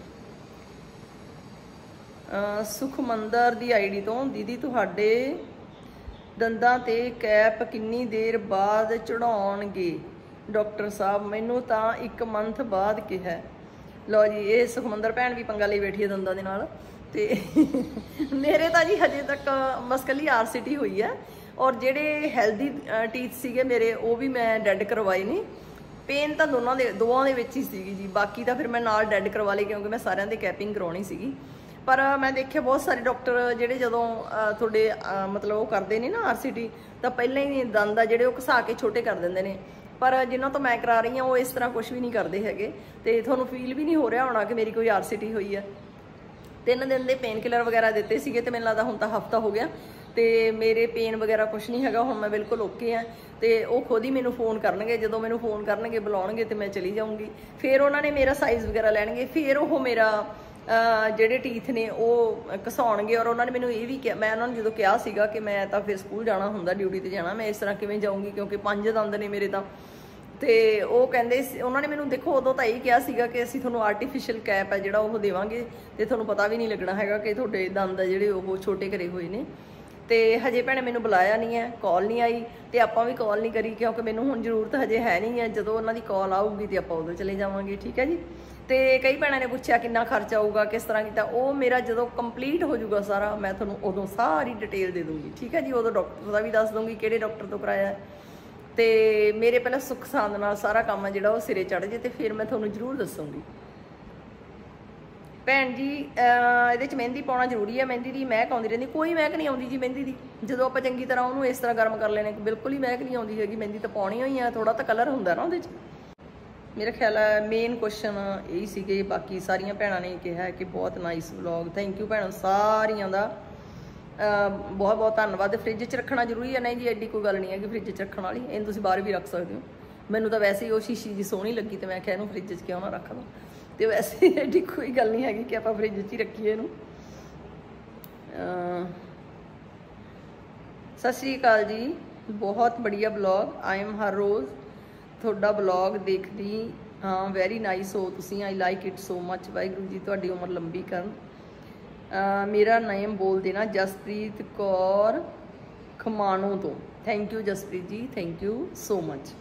ਸੁਖਮੰਦਰ ਦੀ ਆਈਡੀ ਤੋਂ। ਦੀਦੀ ਤੁਹਾਡੇ ਦੰਦਾਂ ਤੇ ਕੈਪ ਕਿੰਨੀ ਦੇਰ ਬਾਅਦ ਚੜਾਉਣਗੇ ਡਾਕਟਰ ਸਾਹਿਬ? ਮੈਨੂੰ ਤਾਂ 1 ਮੰਥ ਬਾਅਦ ਕਿਹਾ। ਲਓ ਜੀ, ਇਹ ਸੁਖਮੰਦਰ ਭੈਣ ਵੀ ਪੰਗਾ ਲਈ ਬੈਠੀ ਹੈ ਦੰਦਾਂ ਦੇ ਨਾਲ। ਤੇ ਮੇਰੇ ਤਾਂ ਜੀ ਹਜੇ ਤੱਕ ਬਸ ਕੱਲੀ RCT ਹੋਈ ਹੈ, ਔਰ ਜਿਹੜੇ ਹੈਲਦੀ ਟੀਥ ਸੀਗੇ ਮੇਰੇ ਉਹ ਵੀ ਮੈਂ ਡੈਡ ਕਰਵਾਏ ਨੇ। ਪੇਨ ਤਾਂ ਦੋਵਾਂ ਦੇ ਵਿੱਚ ਹੀ ਸੀਗੀ ਜੀ, ਬਾਕੀ ਤਾਂ ਫਿਰ ਮੈਂ ਨਾਲ ਡੈਡ ਕਰਵਾ ਲਈ ਕਿਉਂਕਿ ਮੈਂ ਸਾਰਿਆਂ ਦੇ ਕੈਪਿੰਗ ਕਰਾਉਣੀ ਸੀਗੀ। ਪਰ ਮੈਂ ਦੇਖਿਆ ਬਹੁਤ ਸਾਰੇ ਡਾਕਟਰ ਜਿਹੜੇ ਜਦੋਂ ਤੁਹਾਡੇ ਮਤਲਬ ਉਹ ਕਰਦੇ ਨੇ ਨਾ RCT, ਤਾਂ ਪਹਿਲਾਂ ਹੀ ਦੰਦ ਆ ਜਿਹੜੇ ਉਹ ਘਸਾ ਕੇ ਛੋਟੇ ਕਰ ਦਿੰਦੇ ਨੇ। ਪਰ ਜਿਨ੍ਹਾਂ ਤੋਂ ਮੈਂ ਕਰਾ ਰਹੀ ਹਾਂ ਉਹ ਇਸ ਤਰ੍ਹਾਂ ਕੁਝ ਵੀ ਨਹੀਂ ਕਰਦੇ ਹੈਗੇ, ਤੇ ਤੁਹਾਨੂੰ ਫੀਲ ਵੀ ਨਹੀਂ ਹੋ ਰਿਹਾ ਹੋਣਾ ਕਿ ਮੇਰੀ ਕੋਈ RCT ਹੋਈ ਹੈ। 3 ਦਿਨ ਦੇ ਪੇਨ ਕਿਲਰ ਵਗੈਰਾ ਦਿੱਤੇ ਸੀਗੇ ਤੇ ਮੈਨੂੰ ਲੱਗਦਾ ਹੁਣ ਤਾਂ ਹਫਤਾ ਹੋ ਗਿਆ ਤੇ ਮੇਰੇ ਪੇਨ ਵਗੈਰਾ ਕੁਝ ਨਹੀਂ ਹੈਗਾ, ਹੁਣ ਮੈਂ ਬਿਲਕੁਲ ਓਕੇ ਆ। ਤੇ ਉਹ ਖੁਦ ਹੀ ਮੈਨੂੰ ਫੋਨ ਕਰਨਗੇ, ਜਦੋਂ ਮੈਨੂੰ ਫੋਨ ਕਰਨਗੇ ਬੁਲਾਉਣਗੇ ਤੇ ਮੈਂ ਚਲੀ ਜਾਊਂਗੀ। ਫਿਰ ਉਹਨਾਂ ਨੇ ਮੇਰਾ ਸਾਈਜ਼ ਵਗੈਰਾ ਲੈਣਗੇ, ਫਿਰ ਉਹ ਮੇਰਾ ਜਿਹੜੇ ਟੀਥ ਨੇ ਉਹ ਘਸਾਉਣਗੇ। ਔਰ ਉਹਨਾਂ ਨੇ ਮੈਨੂੰ ਇਹ ਵੀ ਕਿਹਾ, ਮੈਂ ਉਹਨਾਂ ਨੂੰ ਜਦੋਂ ਕਿਹਾ ਸੀਗਾ ਕਿ ਮੈਂ ਤਾਂ ਫਿਰ ਸਕੂਲ ਜਾਣਾ ਹੁੰਦਾ, ਡਿਊਟੀ ਤੇ ਜਾਣਾ, ਮੈਂ ਇਸ ਤਰ੍ਹਾਂ ਕਿਵੇਂ ਜਾਊਂਗੀ ਕਿਉਂਕਿ 5 ਦੰਦ ਨੇ ਮੇਰੇ ਤਾਂ। ਤੇ ਉਹ ਕਹਿੰਦੇ ਉਹਨਾਂ ਨੇ ਮੈਨੂੰ, ਦੇਖੋ ਉਦੋਂ ਤਾਂ ਇਹ ਕਿਹਾ ਸੀਗਾ ਕਿ ਅਸੀਂ ਤੁਹਾਨੂੰ ਆਰਟੀਫਿਸ਼ੀਅਲ ਕੈਪ ਹੈ ਜਿਹੜਾ ਉਹ ਦੇਵਾਂਗੇ ਤੇ ਤੁਹਾਨੂੰ ਪਤਾ ਵੀ ਨਹੀਂ ਲੱਗਣਾ ਹੈਗਾ ਕਿ ਤੁਹਾਡੇ ਦੰਦ ਆ ਜਿਹੜੇ ਉਹ ਛੋਟੇ ਕਰੇ ਹੋਏ ਨੇ। ਤੇ ਹਜੇ ਭੈਣੇ ਮੈਨੂੰ ਬੁਲਾਇਆ ਨਹੀਂ ਹੈ, ਕਾਲ ਨਹੀਂ ਆਈ ਤੇ ਆਪਾਂ ਵੀ ਕਾਲ ਨਹੀਂ ਕਰੀ ਕਿਉਂਕਿ ਮੈਨੂੰ ਹੁਣ ਜ਼ਰੂਰਤ ਹਜੇ ਹੈ ਨਹੀਂ ਹੈ। ਜਦੋਂ ਉਹਨਾਂ ਦੀ ਕਾਲ ਆਊਗੀ ਤੇ ਆਪਾਂ ਉਦੋਂ ਚਲੇ ਜਾਵਾਂਗੇ, ਠੀਕ ਹੈ ਜੀ। ਤੇ ਕਈ ਭੈਣਾਂ ਨੇ ਪੁੱਛਿਆ ਕਿੰਨਾ ਖਰਚਾ ਆਊਗਾ, ਕਿਸ ਤਰ੍ਹਾਂ ਕੀਤਾ, ਉਹ ਮੇਰਾ ਜਦੋਂ ਕੰਪਲੀਟ ਹੋ ਜਾਊਗਾ ਸਾਰਾ ਮੈਂ ਤੁਹਾਨੂੰ ਉਦੋਂ ਸਾਰੀ ਡਿਟੇਲ ਦੇ ਦੂੰਗੀ, ਠੀਕ ਹੈ ਜੀ। ਉਦੋਂ ਡਾਕਟਰ ਦਾ ਵੀ ਦੱਸ ਦੂੰਗੀ ਕਿਹੜੇ ਡਾਕਟਰ ਤੋਂ ਕਰਾਇਆ। ਤੇ ਮੇਰੇ ਪਹਿਲਾਂ ਸੁੱਖ ਸਾਂਦ ਨਾਲ ਸਾਰਾ ਕੰਮ ਹੈ ਜਿਹੜਾ ਉਹ ਸਿਰੇ ਚੜ੍ਹ ਜੇ ਤੇ ਫਿਰ ਮੈਂ ਤੁਹਾਨੂੰ ਜ਼ਰੂਰ ਦੱਸੂੰਗੀ। ਭੈਣ ਜੀ ਇਹਦੇ 'ਚ ਮਹਿੰਦੀ ਪਾਉਣਾ ਜ਼ਰੂਰੀ ਹੈ? ਮਹਿੰਦੀ ਦੀ ਮਹਿਕ ਆਉਂਦੀ ਰਹਿੰਦੀ, ਕੋਈ ਮਹਿਕ ਨਹੀਂ ਆਉਂਦੀ ਜੀ ਮਹਿੰਦੀ ਦੀ। ਜਦੋਂ ਆਪਾਂ ਚੰਗੀ ਤਰ੍ਹਾਂ ਉਹਨੂੰ ਇਸ ਤਰ੍ਹਾਂ ਗਰਮ ਕਰ ਲੈਣੇ ਬਿਲਕੁਲ ਹੀ ਮਹਿਕ ਨਹੀਂ ਆਉਂਦੀ ਹੈਗੀ। ਮਹਿੰਦੀ ਤਾਂ ਪਾਉਣੀ ਹੋਈ ਆ, ਥੋੜਾ ਤਾਂ ਕਲਰ ਹੁੰਦਾ ਨਾ ਉਹਦੇ 'ਚ। ਮੇਰਾ ਖਿਆਲ ਹੈ ਮੇਨ ਕੁਐਸਚਨ ਇਹੀ ਸੀਗੇ। ਬਾਕੀ ਸਾਰੀਆਂ ਭੈਣਾਂ ਨੇ ਕਿਹਾ ਕਿ ਬਹੁਤ ਨਾਈਸ ਵਲੌਗ, ਥੈਂਕ ਯੂ ਭੈਣਾਂ ਸਾਰੀਆਂ ਦਾ, ਬਹੁਤ ਬਹੁਤ ਧੰਨਵਾਦ। ਫ੍ਰਿਜ 'ਚ ਰੱਖਣਾ ਜ਼ਰੂਰੀ ਹੈ? ਨਹੀਂ ਜੀ, ਐਡੀ ਕੋਈ ਗੱਲ ਨਹੀਂ ਹੈ ਕਿ ਫ੍ਰਿਜ 'ਚ ਰੱਖਣ ਵਾਲੀ, ਇਹਨੂੰ ਤੁਸੀਂ ਬਾਹਰ ਵੀ ਰੱਖ ਸਕਦੇ ਹੋ। ਮੈਨੂੰ ਤਾਂ ਵੈਸੇ ਹੀ ਉਹ ਸ਼ੀਸ਼ੀ ਜੀ ਸੋਹਣੀ ਲੱਗੀ ਤੇ ਮੈਂ ਕਿਹਾ ਇਹਨੂੰ ਫ੍ਰਿਜ 'ਚ ਕਿਉਂ ਨਾ ਰੱਖ ਦਵਾਂ। ਤੇ ਵੈਸੇ ਐਡੀ ਕੋਈ ਗੱਲ ਨਹੀਂ ਹੈਗੀ ਕਿ ਆਪਾਂ ਫ੍ਰਿਜ 'ਚ ਹੀ ਰੱਖੀਏ ਇਹਨੂੰ। ਸਤਿ ਸ਼੍ਰੀ ਅਕਾਲ ਜੀ, ਬਹੁਤ ਬੜੀਆ ਬਲੌਗ, ਆਈ ਐਮ ਹਰ ਰੋਜ਼ ਤੁਹਾਡਾ ਬਲੌਗ ਦੇਖਦੀ ਹਾਂ, ਵੈਰੀ ਨਾਈਸ ਹੋ ਤੁਸੀਂ, I like it so much. Waheguru ji ਤੁਹਾਡੀ ਉਮਰ ਲੰਬੀ ਕਰਨ। ਮੇਰਾ ਨੇਮ ਬੋਲ ਦੇਣਾ, ਜਸਪ੍ਰੀਤ ਕੌਰ ਖਮਾਣੋ ਤੋਂ। Thank you Jaspreet ji, thank you so much.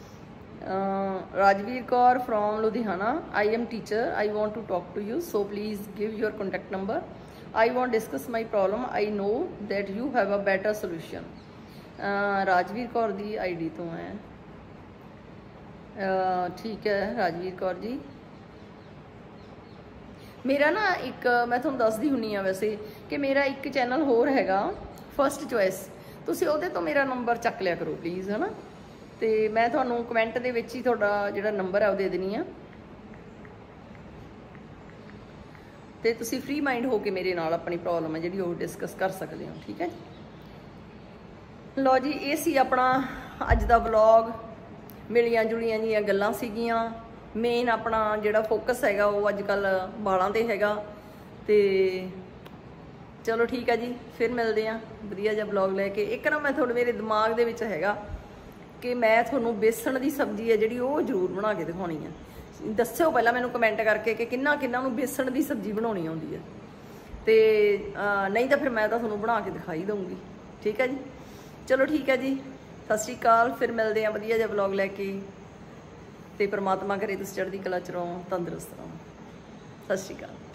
Rajveer Kaur from Ludhiana, I am teacher, I want to talk to you, so please give your contact number, I want discuss my problem, I know that you have a better solution। Rajveer Kaur ਦੀ ID ਤੋਂ ਹੈ, ਠੀਕ ਹੈ ਰਾਜਵੀਰ ਕੌਰ ਜੀ। ਮੇਰਾ ਨਾ ਇੱਕ ਮੈਂ ਤੁਹਾਨੂੰ ਦੱਸਦੀ ਹੁੰਨੀ ਆ ਵੈਸੇ ਕਿ ਮੇਰਾ ਇੱਕ ਚੈਨਲ ਹੋਰ ਹੈਗਾ ਫਸਟ ਚੋਇਸ, ਤੁਸੀਂ ਉਹਦੇ ਤੋਂ ਮੇਰਾ ਨੰਬਰ ਚੱਕ ਲਿਆ ਕਰੋ ਪਲੀਜ਼, ਹੈ ਨਾ। ਤੇ ਮੈਂ ਤੁਹਾਨੂੰ ਕਮੈਂਟ ਦੇ ਵਿੱਚ ਹੀ ਤੁਹਾਡਾ ਜਿਹੜਾ ਨੰਬਰ ਹੈ ਉਹ ਦੇ ਦੇਣੀ ਆ, ਤੇ ਤੁਸੀਂ ਫ੍ਰੀ ਮਾਈਂਡ ਹੋ ਕੇ ਮੇਰੇ ਨਾਲ ਆਪਣੀ ਪ੍ਰੋਬਲਮ ਹੈ ਜਿਹੜੀ ਉਹ ਡਿਸਕਸ ਕਰ ਸਕਦੇ ਹੋ, ਠੀਕ ਹੈ ਜੀ। ਲਓ ਜੀ, ਇਹ ਸੀ ਆਪਣਾ ਅੱਜ ਦਾ ਵਲੌਗ। ਮਿਲੀਆਂ ਜੁਲੀਆਂ ਜੀਆਂ ਗੱਲਾਂ ਸੀਗੀਆਂ। ਮੇਨ ਆਪਣਾ ਜਿਹੜਾ ਫੋਕਸ ਹੈਗਾ ਉਹ ਅੱਜ ਕੱਲ੍ਹ ਵਾਲਾਂ 'ਤੇ ਹੈਗਾ। ਤੇ ਚਲੋ ਠੀਕ ਹੈ ਜੀ, ਫਿਰ ਮਿਲਦੇ ਹਾਂ ਵਧੀਆ ਜਿਹਾ ਵਲੌਗ ਲੈ ਕੇ। ਇੱਕ ਨਾ ਮੈਂ ਤੁਹਾਡੇ ਮੇਰੇ ਦਿਮਾਗ ਦੇ ਵਿੱਚ ਹੈਗਾ ਕਿ ਮੈਂ ਤੁਹਾਨੂੰ ਬੇਸਣ ਦੀ ਸਬਜ਼ੀ ਹੈ ਜਿਹੜੀ ਉਹ ਜ਼ਰੂਰ ਬਣਾ ਕੇ ਦਿਖਾਉਣੀ ਆ। ਦੱਸਿਓ ਪਹਿਲਾਂ ਮੈਨੂੰ ਕਮੈਂਟ ਕਰਕੇ ਕਿ ਕਿੰਨਾ ਨੂੰ ਬੇਸਣ ਦੀ ਸਬਜ਼ੀ ਬਣਾਉਣੀ ਆਉਂਦੀ ਹੈ, ਤੇ ਨਹੀਂ ਤਾਂ ਫਿਰ ਮੈਂ ਤਾਂ ਤੁਹਾਨੂੰ ਬਣਾ ਕੇ ਦਿਖਾਈ ਦਊਂਗੀ, ਠੀਕ ਹੈ ਜੀ। ਚਲੋ ਠੀਕ ਹੈ ਜੀ, ਸਤਿ ਸ਼੍ਰੀ ਅਕਾਲ। ਫਿਰ ਮਿਲਦੇ ਹਾਂ ਵਧੀਆ ਜਿਹਾ ਵਲੌਗ ਲੈ ਕੇ, ਤੇ ਪ੍ਰਮਾਤਮਾ ਕਰੇ ਤੁਸੀਂ ਚੜ੍ਹਦੀ ਕਲਾ 'ਚ ਰਹੋ, ਤੰਦਰੁਸਤ ਰਹੋ। ਸਤਿ ਸ਼੍ਰੀ ਅਕਾਲ।